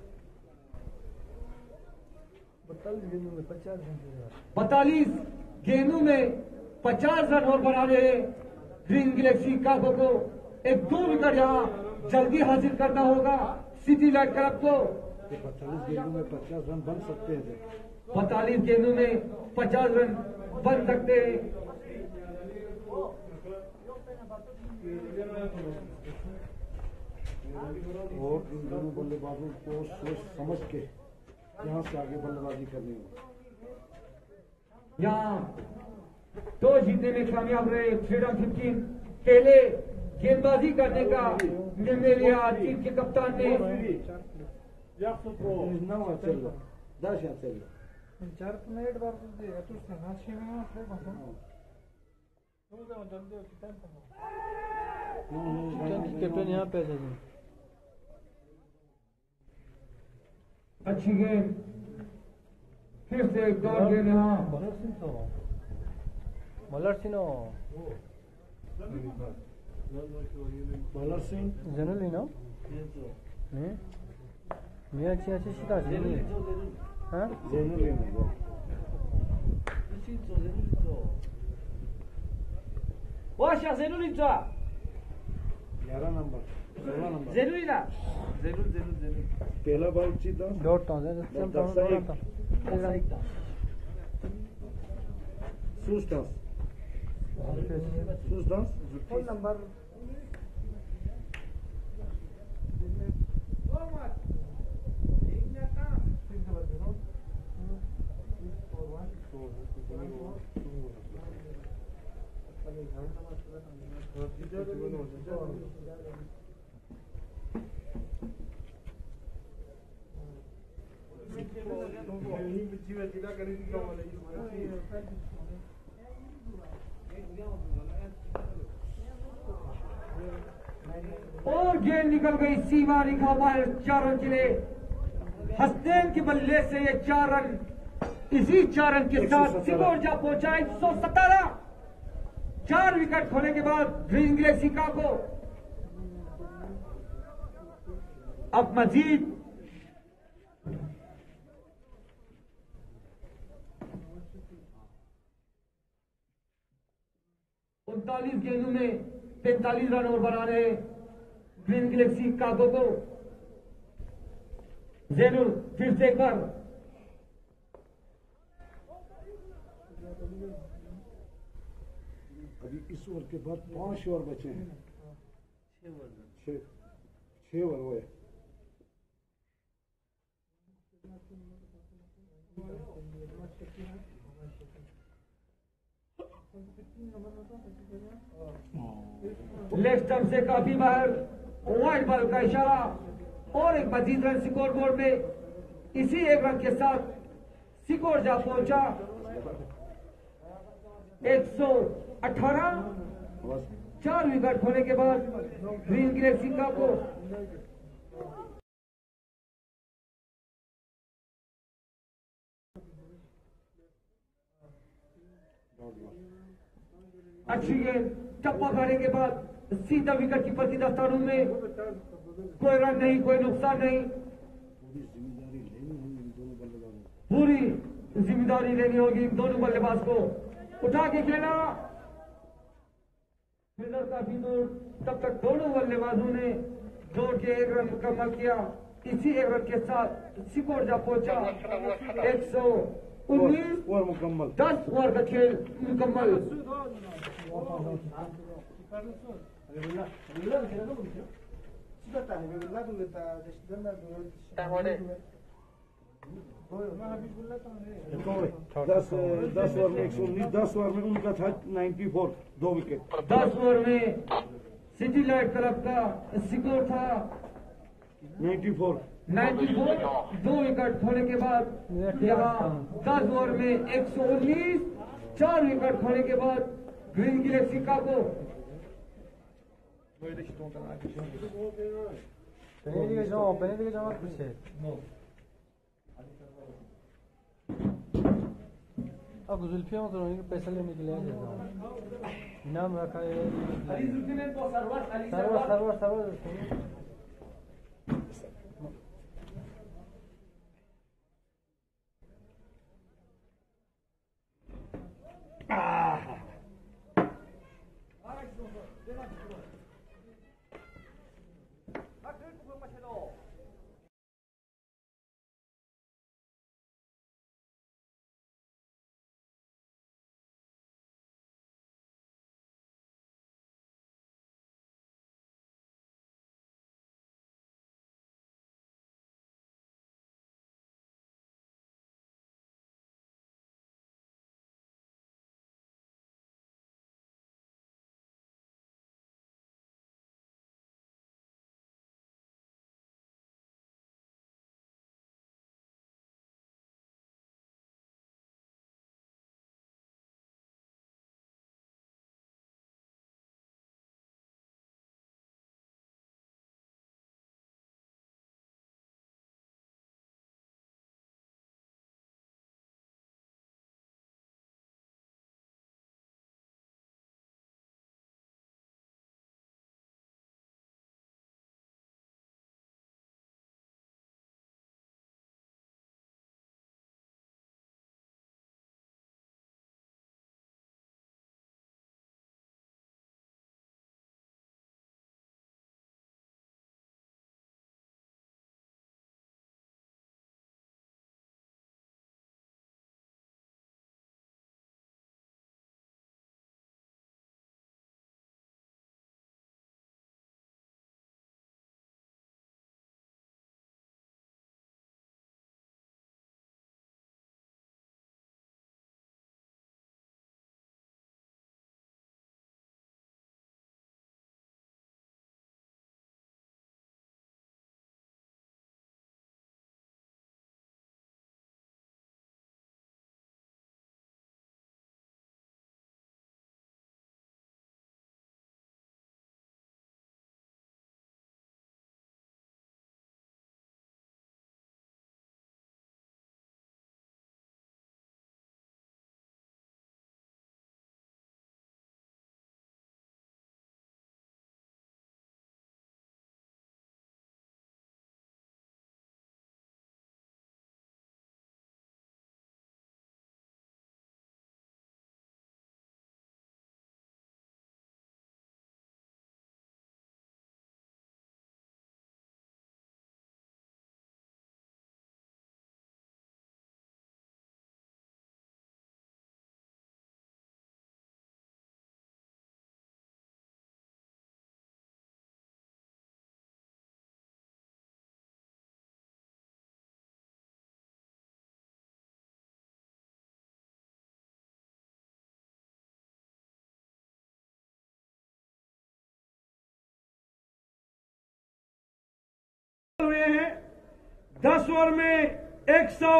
बतालीस गेंदों में पचास रन। बतालीस गेंदों में पचास रन और बना रहे ग्रीन गैलेक्सी काबो को। एक दो विकेट यहाँ जल्दी हासिल करना होगा सिटी लाइट क्लब को। पैंतालीस गेंदों में पचास रन बन सकते हैं। पैंतालीस गेंदों में पचास रन बन सकते हैं। और इन दोनों बल्लेबाजों को सोच समझ के यहाँ से आगे बल्लेबाजी करनी होगी। यहाँ टॉस जीतने में कामयाब रहे फ्रीडम फिफ्टीन। पहले गेंदबाजी करने का निर्णय लिया टीम के कप्तान ने। नौ चल रहा दस यहाँ चल रहा चार मिनट बार देगा तो ना छह में फिर बस जल्दी कैप्टन यहाँ पे है। अच्छी गेंद फिर से एक दौड़ गेंद यहाँ मलर सिंह बॉलर सिंह जनरली ना मैं अच्छी अच्छी सीधा जेनुली हाँ जेनुली वाशा जेनुली जा ग्यारह नंबर सोलह नंबर जेनुली ना जेनुल जेनुल जेनुल पहला बॉल सीधा दौड़ता हूँ सुस्टास सुस्टास फोन नंबर और गेंद निकल गई सीमा रेखा बाहर। चार रन के लिए हसनैन के बल्ले से ये चार रन इसी चार रन के साथ स्कोर जा पहुंचा एक सौ सतारह। चार विकेट खोने के बाद ग्रीन गैलेक्सी का को अब मजीद उनतालीस गेंदों में पैंतालीस रन और बना रहे ग्रीन गैलेक्सी कागो को। जैनुल फिर से एक बार अभी इस ओवर के बाद पांच ओवर बचे हैं। छह छह ओवर हुए। लेग स्टंप से काफी बाहर वाइड बॉल का इशारा और एक मजीद रन स्कोर बोर्ड में। इसी एक रन के साथ स्कोर जा पहुंचा एक सौ अठारह। चार विकेट खोने के बाद ग्रीन गैलेक्सी का को अच्छी गेंद टप्पा खाने के बाद सीधा विकेट कीपर की दस्तानों में। कोई रन नहीं, कोई नुकसान नहीं। पूरी जिम्मेदारी लेनी होगी इन दोनों बल्लेबाज को। उठा के खेला फील्डर काफी दूर। तब तक दोनों बल्लेबाजों ने दौड़ के एक रन मुकम्मल किया। इसी एक रन के साथ स्कोर जा पहुंचा एक सौ उन्नीस ओवर मुकम्मल। दस ओवर का खेल मुकम्मल। दस दस ओवर में एक सौ उन्नीस, दस ओवर में उनका था नाइन्टी फोर, दो विकेट। दस ओवर में सिटी लाइट क्लब का स्कोर था नाइन्टी फोर, नाइन्टी फोर। दो विकेट खोने के बाद यहाँ दस ओवर में एक सौ उन्नीस, चार विकेट खोने के बाद ग्रीन गैलेक्सी का को अब जुल्फियों तो पैसा लेने के लिए आ जाएगा। इनाम रखा है सर्वर सर्वर सर्वर हुए हैं। दस ओवर में एक सौ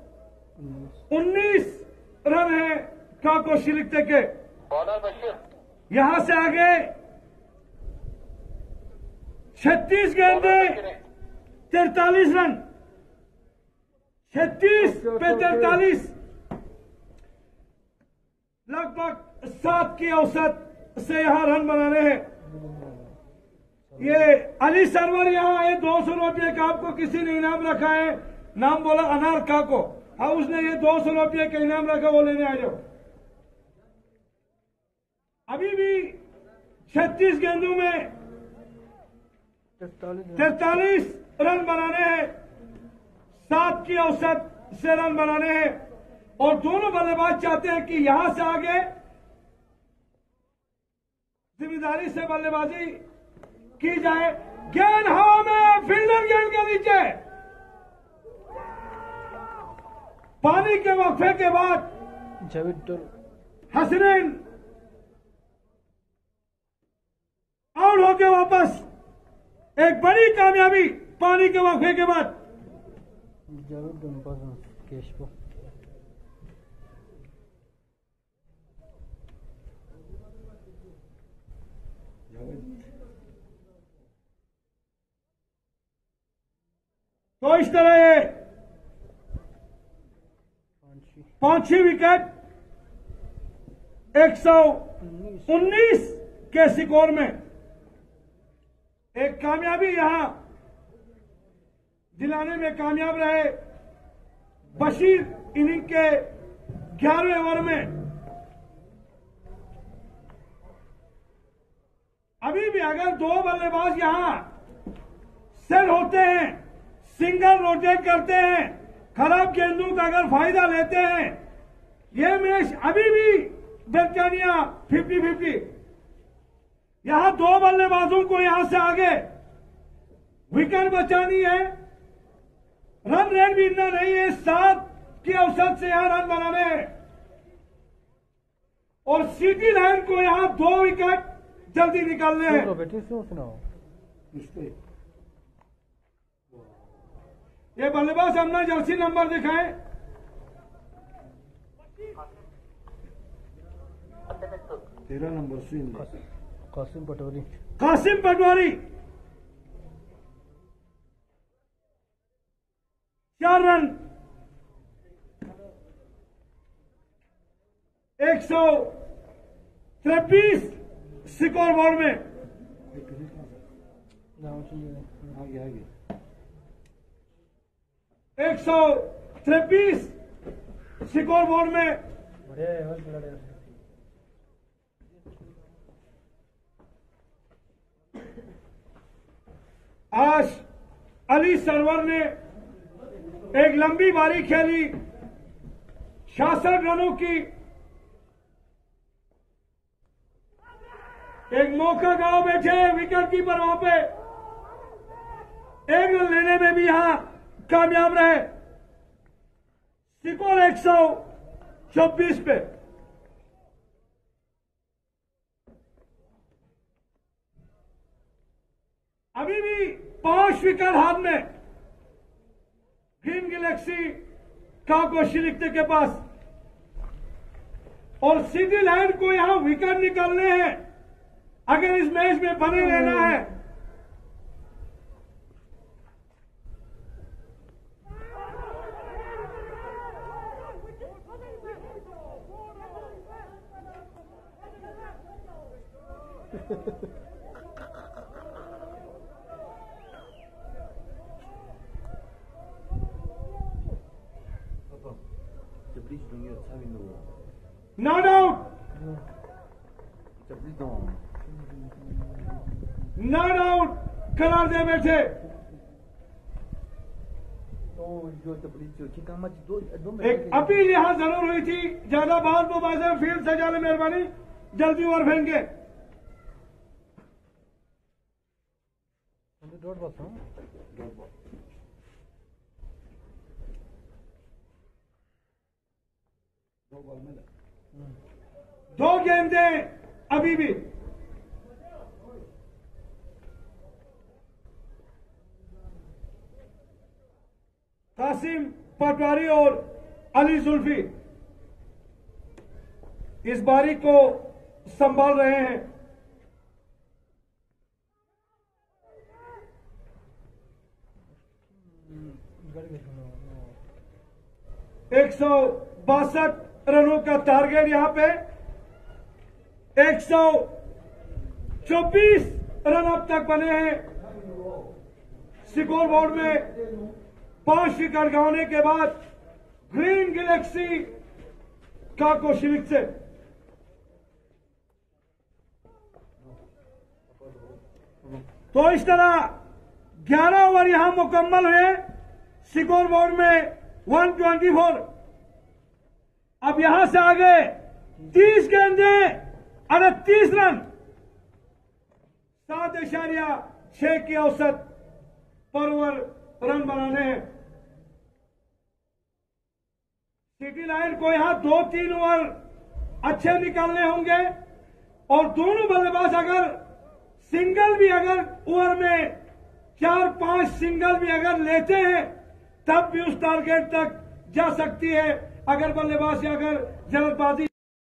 उन्नीस रन है काको शिलिकते के। बॉलर बशीर यहां से आगे छत्तीस गेंदे तैतालीस रन, छत्तीस पे तैतालीस, लगभग सात की औसत से यहां रन बनाने हैं। ये अली सरवर यहाँ है, दो सौ रुपये का आपको किसी ने इनाम रखा है, नाम बोला अनार काको, हाँ उसने ये दो सौ रुपये का इनाम रखा, वो लेने आ जाओ। अभी भी छत्तीस गेंदों में तैतालीस रन बनाने हैं, सात की औसत से रन बनाने हैं और दोनों बल्लेबाज चाहते हैं कि यहां से आगे जिम्मेदारी से बल्लेबाजी की जाए। गेंद हवा में, फील्डर गेंद के नीचे। पानी के वक्फे के बाद हसनैन आउट होके वापस, एक बड़ी कामयाबी पानी के वक्फे के बाद। तो इस तरह ये पांचवी विकेट एक सौ उन्नीस के स्कोर में एक कामयाबी यहां दिलाने में कामयाब रहे बशीर इनिंग के ग्यारहवें ओवर में। अभी भी अगर दो बल्लेबाज यहां सेट होते हैं, सिंगल रोटेट करते हैं, खराब गेंदों का अगर फायदा लेते हैं, यह मैच अभी भी दरमियानिया फिफ्टी फिफ्टी। यहां दो बल्लेबाजों को यहां से आगे विकेट बचानी है, रन रेट भी इतना नहीं है, सात की औसत से यहां रन बनाने हैं और सिटी लाइन को यहां दो विकेट जल्दी निकालने हैं। ये बल्लेबाज हमने जर्सी नंबर दिखाए। तेरह नंबर स्विंग कासिम पटवारी। कासिम पटवारी चार रन एक सौ तिरपीस स्कोर बोर्ड में। आगे आगे एक सौ तिरपीस स्कोर बोर्ड में। आज अली सरवर ने एक लंबी बारी खेली, छियासठ रनों की। एक मौका गांव बैठे विकेट कीपर वहां पे एक रन लेने में भी यहां कामयाब रहे। स्कोर एक सौ चौबीस पे। अभी भी पांच विकेट हाथ में ग्रीन गैलेक्सी काको शिलिक्ते के पास और सिटी लाइन को यहां विकेट निकालने हैं अगर इस मैच में बने रहना है। नॉट आउट, नॉट आउट करार दे बैठे। एक अपील यहां जरूर हुई थी, ज्यादा बात मुबाजा फील्ड से जाने मेहरबानी, जल्दी ओवर फेंके। दो गेंदें अभी भी। कासिम पटवारी और अली जुल्फी इस बारी को संभाल रहे हैं। एक सौ बासठ रनों का टारगेट यहां पे। एक सौ चौबीस रन अब तक बने हैं स्कोर बोर्ड में। पांच विकेट गंवाने के बाद ग्रीन गैलेक्सी काको शिलिक्ते। तो इस तरह ग्यारह ओवर यहां मुकम्मल हुए। स्कोर बोर्ड में एक सौ चौबीस। अब यहां से आगे तीस गेंदें अड़तीस रन, सात इशारिया छह की औसत पर ओवर रन बनाने हैं। सिटी लाइन को यहां दो तीन ओवर अच्छे निकालने होंगे और दोनों बल्लेबाज अगर सिंगल भी अगर ओवर में चार पांच सिंगल भी अगर लेते हैं तब भी उस टारगेट तक जा सकती है। अगर बल्लेबाज अगर जल्दबाजी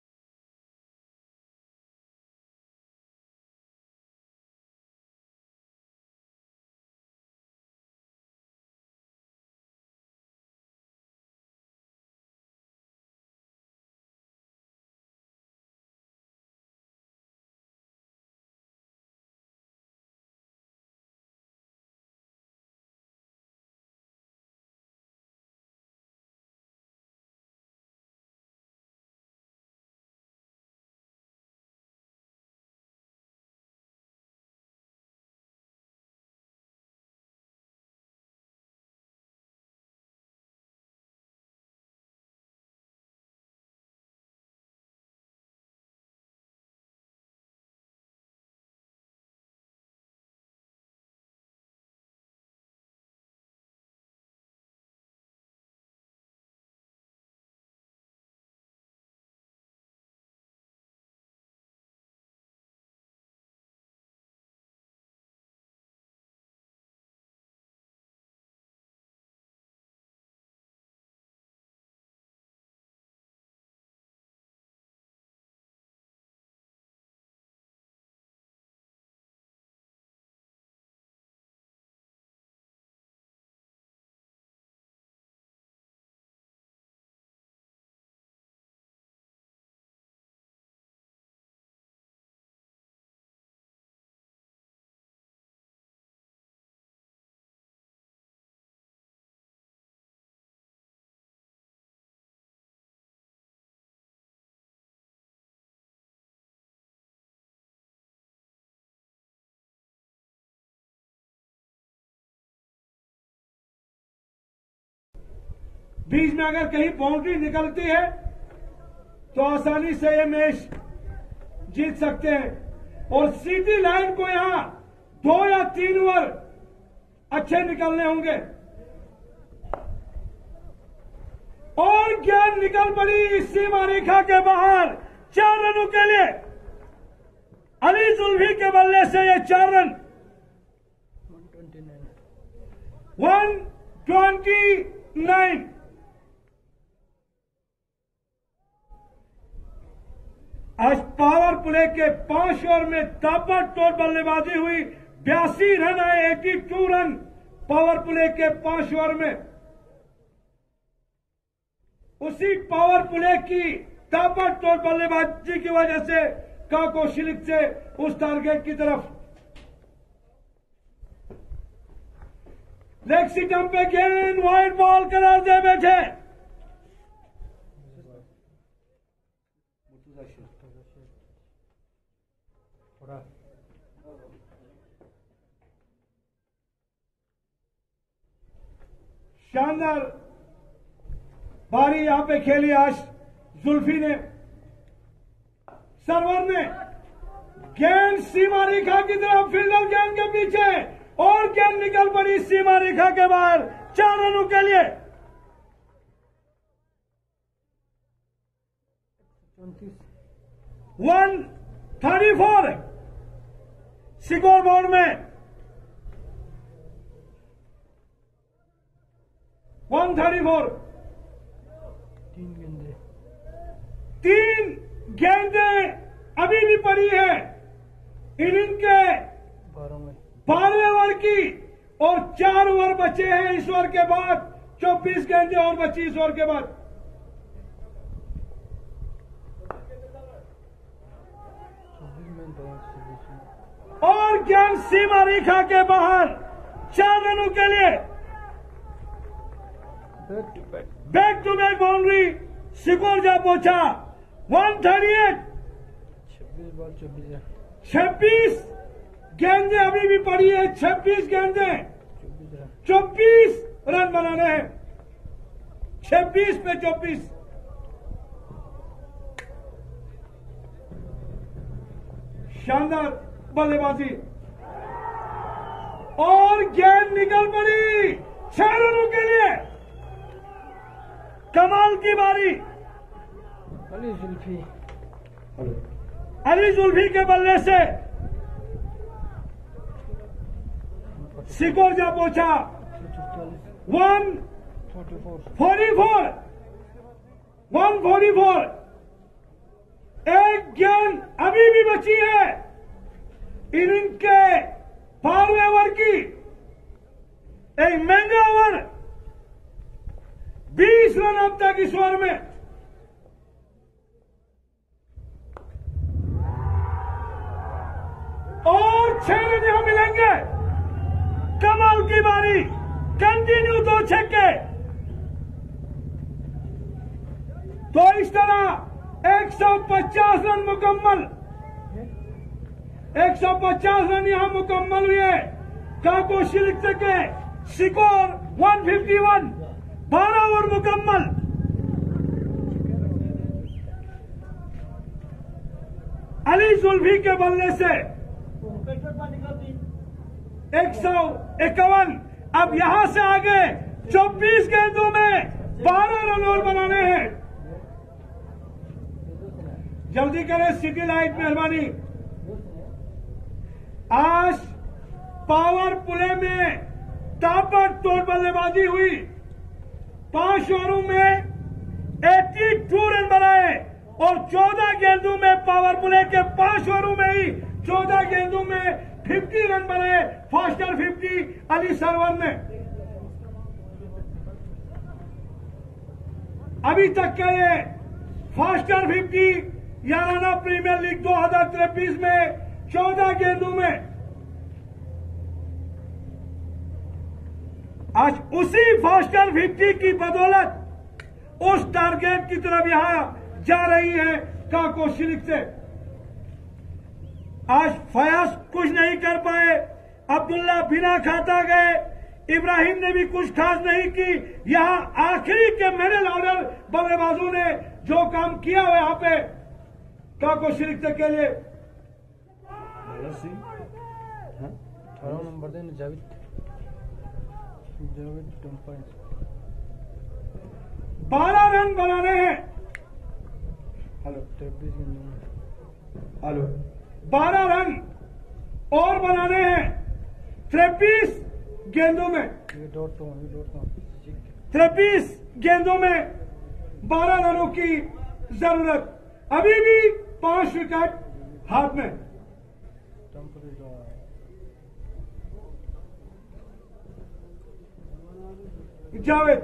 बीच में अगर कहीं बाउंड्री निकलती है तो आसानी से ये मैच जीत सकते हैं। और सीधी लाइन को यहां दो या तीन ओवर अच्छे निकलने होंगे। और गेंद निकल पड़ी इस सीमा रेखा के बाहर चार रनों के लिए। अली जुल्फी के बल्ले से ये चार रन वन ट्वेंटी नाइन। आज पावर प्ले के पांच ओवर में ताबड़तोड़ बल्लेबाजी हुई, बयासी रन आए, बयासी रन पावर प्ले के पांच ओवर में। उसी पावर प्ले की ताबड़तोड़ बल्लेबाजी की वजह से काको शिलिक से उस टारगेट की तरफ लेग स्टंप पे गेंद वाइड बॉल करार दे बैठे। शानदार बारी यहां पे खेली आज जुल्फी ने। सर्वर ने गेंद सीमा रेखा की तरफ, फील्डर गेंद के पीछे और गेंद निकल पड़ी सीमा रेखा के बाहर चार रनों के लिए। One thirty four score board में वन थर्टी फोर। तीन गेंदे तीन गेंदें अभी भी पड़ी है इनिंग के बारह में बारहवें ओवर की और चार ओवर बचे हैं इस ओवर के बाद। चौबीस गेंदें और बची इस ओवर के बाद। और गेंद सीमा रेखा के बाहर चार रनों के लिए। Back to back boundary score जा पहुंचा वन थर्टी एट। छब्बीस बॉल चौबीस रन छब्बीस गेंदें अभी भी पड़ी है, छब्बीस गेंदें चौबीस रन चौबीस रन बनाने हैं। छब्बीस पे चौबीस। शानदार बल्लेबाजी और गेंद निकल पड़ी छह रनों के लिए। कमाल की बारी अली जुल्फी अली जुल्फी के बल्ले से सिकोर जा पहुंचा one forty four one forty four. एक गेंद अभी भी बची है इनिंग के बारहवें ओवर की। एक महंगा ओवर, बीस रन अब तक इस ओवर में। और छह रन यहां मिलेंगे। कमाल की बारी, कंटिन्यू दो छक्के। तो इस तरह एक सौ पचास रन मुकम्मल, एक सौ पचास रन यहां मुकम्मल हुए। काको शिलिक के स्कोर एक सौ इक्यावन, बारह ओवर मुकम्मल। अली जुल्फी के बल्ले से एक सौ इक्यावन। अब यहां से आगे चौबीस गेंदों में बारह रन और बनाने हैं। जल्दी करें सिटी लाइट, मेहरबानी। आज पावर प्ले में ताबड़तोड़ बल्लेबाजी हुई। पांच ओवरों में बयासी रन बनाए और चौदह गेंदों में पावर प्ले के पांच ओवरों में ही चौदह गेंदों में पचास रन बनाए। फास्टर पचास अली सरवन ने। अभी तक का ये फास्टर पचास याराना प्रीमियर लीग दो हजार तेईस में चौदह गेंदों में। आज उसी फास्टर पचास की बदौलत उस टारगेट की तरफ यहां जा रही है काको शिलिक से। आज फयाज कुछ नहीं कर पाए, अब्दुल्ला बिना खाता गए, इब्राहिम ने भी कुछ खास नहीं की। यहां आखिरी के मिडिल ऑर्डर बल्लेबाजों ने जो काम किया है यहां पे काको शिलिक के लिए। अठारह नंबर दें जावेद जावेद टम्पाइन। बारह रन बनाने हैं। हेलो तेईस गेंदों में हेलो बारह रन और बनाने हैं तेईस गेंदों में। ये डॉट तो ये डॉट तो तेईस गेंदों में बारह रनों की जरूरत। अभी भी पांच विकेट हाथ में। टम्परी जो जावेद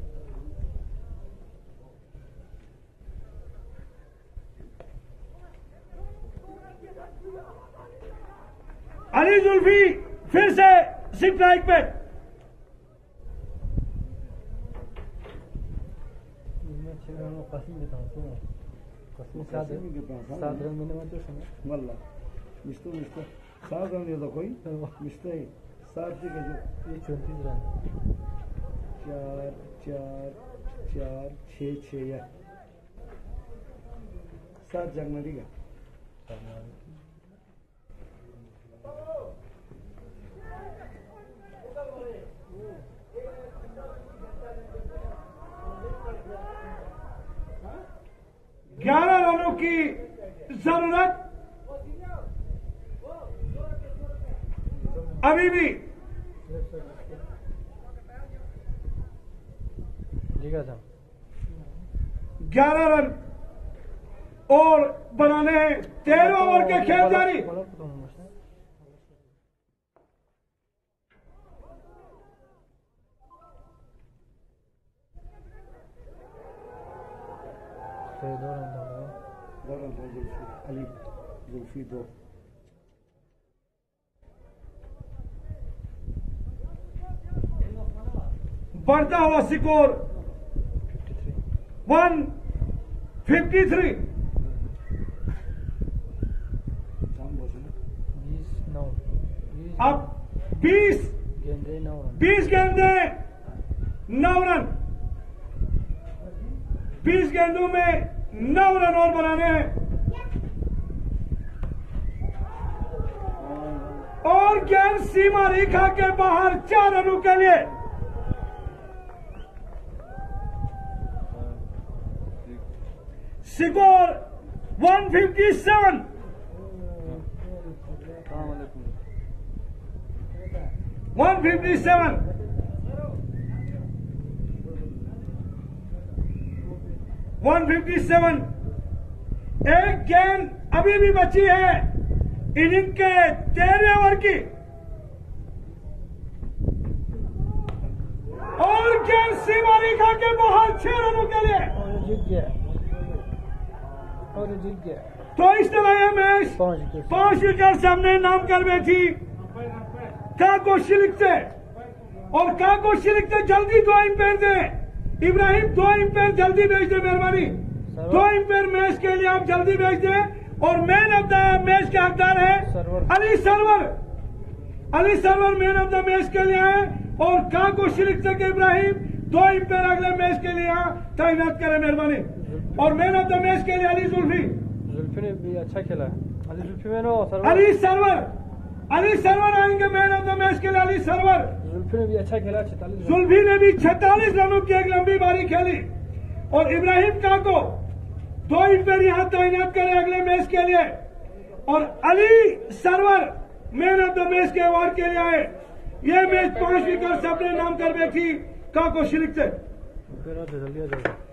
अली जुल्फी फिर से सिप लाइक पे। मैं छह रन में कसिम देता हूँ क्यों कसिम सात सात रन मैंने मैं तो सुना वल्ला मिस्टर मिस्टर सात रन देता कोई मिस्टर सात से जो ये चौंतीस रन चार चार चार छः छः या सात जनवरी का ग्यारह रनों की जरूरत अभी भी। जीगा था ग्यारह रन और बनाने हैं। तेरह ओवर के खेल जारी। दो रन था दो रन था जुल्फी अली जुल्फी दो। बढ़ता हुआ स्कोर वन फिफ्टी थ्री। बीस नौ अब बीस गेंदे नौ रन बीस गेंदे नौ रन। बीस गेंदों में नौ रन और बनाने हैं। और गेंद सीमा रेखा के बाहर चार रनों के लिए। Score one fifty seven. One fifty seven. One fifty seven. एक गेंद अभी भी बची है इनिंग के तेरहवें ओवर की और गेंद सीमा रेखा के बाहर छह रनों के लिए और जीत गया और जीत गया। तो इस तरह यह मैच पांच विकेट सामने नाम कर बैठी काको शिलिक से और काको शिलिक से जल्दी दो एम्पायर दे। इब्राहिम दो एम्पायर जल्दी भेज दे मेहरबानी। दो एम्पायर मैच के लिए आप जल्दी भेज दें। और मैन ऑफ द मैच के हकदार है Ali Sarwar. Ali Sarwar man of the match के लिए आए और काको शिलिक से के इब्राहिम दो एम्पायर अगले मैच के लिए तैनात करें मेहरबानी। और मैन ऑफ द मैच के लिए अली जुल्फी। जुल्फी ने भी अच्छा खेला। अली जुल्फी में नो सरवर। अली सरवर। अली सरवर आएंगे मैन ऑफ द मैच के लिए। अली सरवर। जुल्फी ने भी अच्छा खेला। छतालीस जुल्फी ने भी छत्तालीस रनों की एक लंबी बारी खेली और इब्राहिम काको दो एम्पायर यहां तैनात करें अगले मैच के लिए। और Ali Sarwar man of the match के अवार्ड के लिए आए। ये मैच पांच विकेट सबने नाम कर बैठी काको शिलिक से। जल्दी आ जाएगा।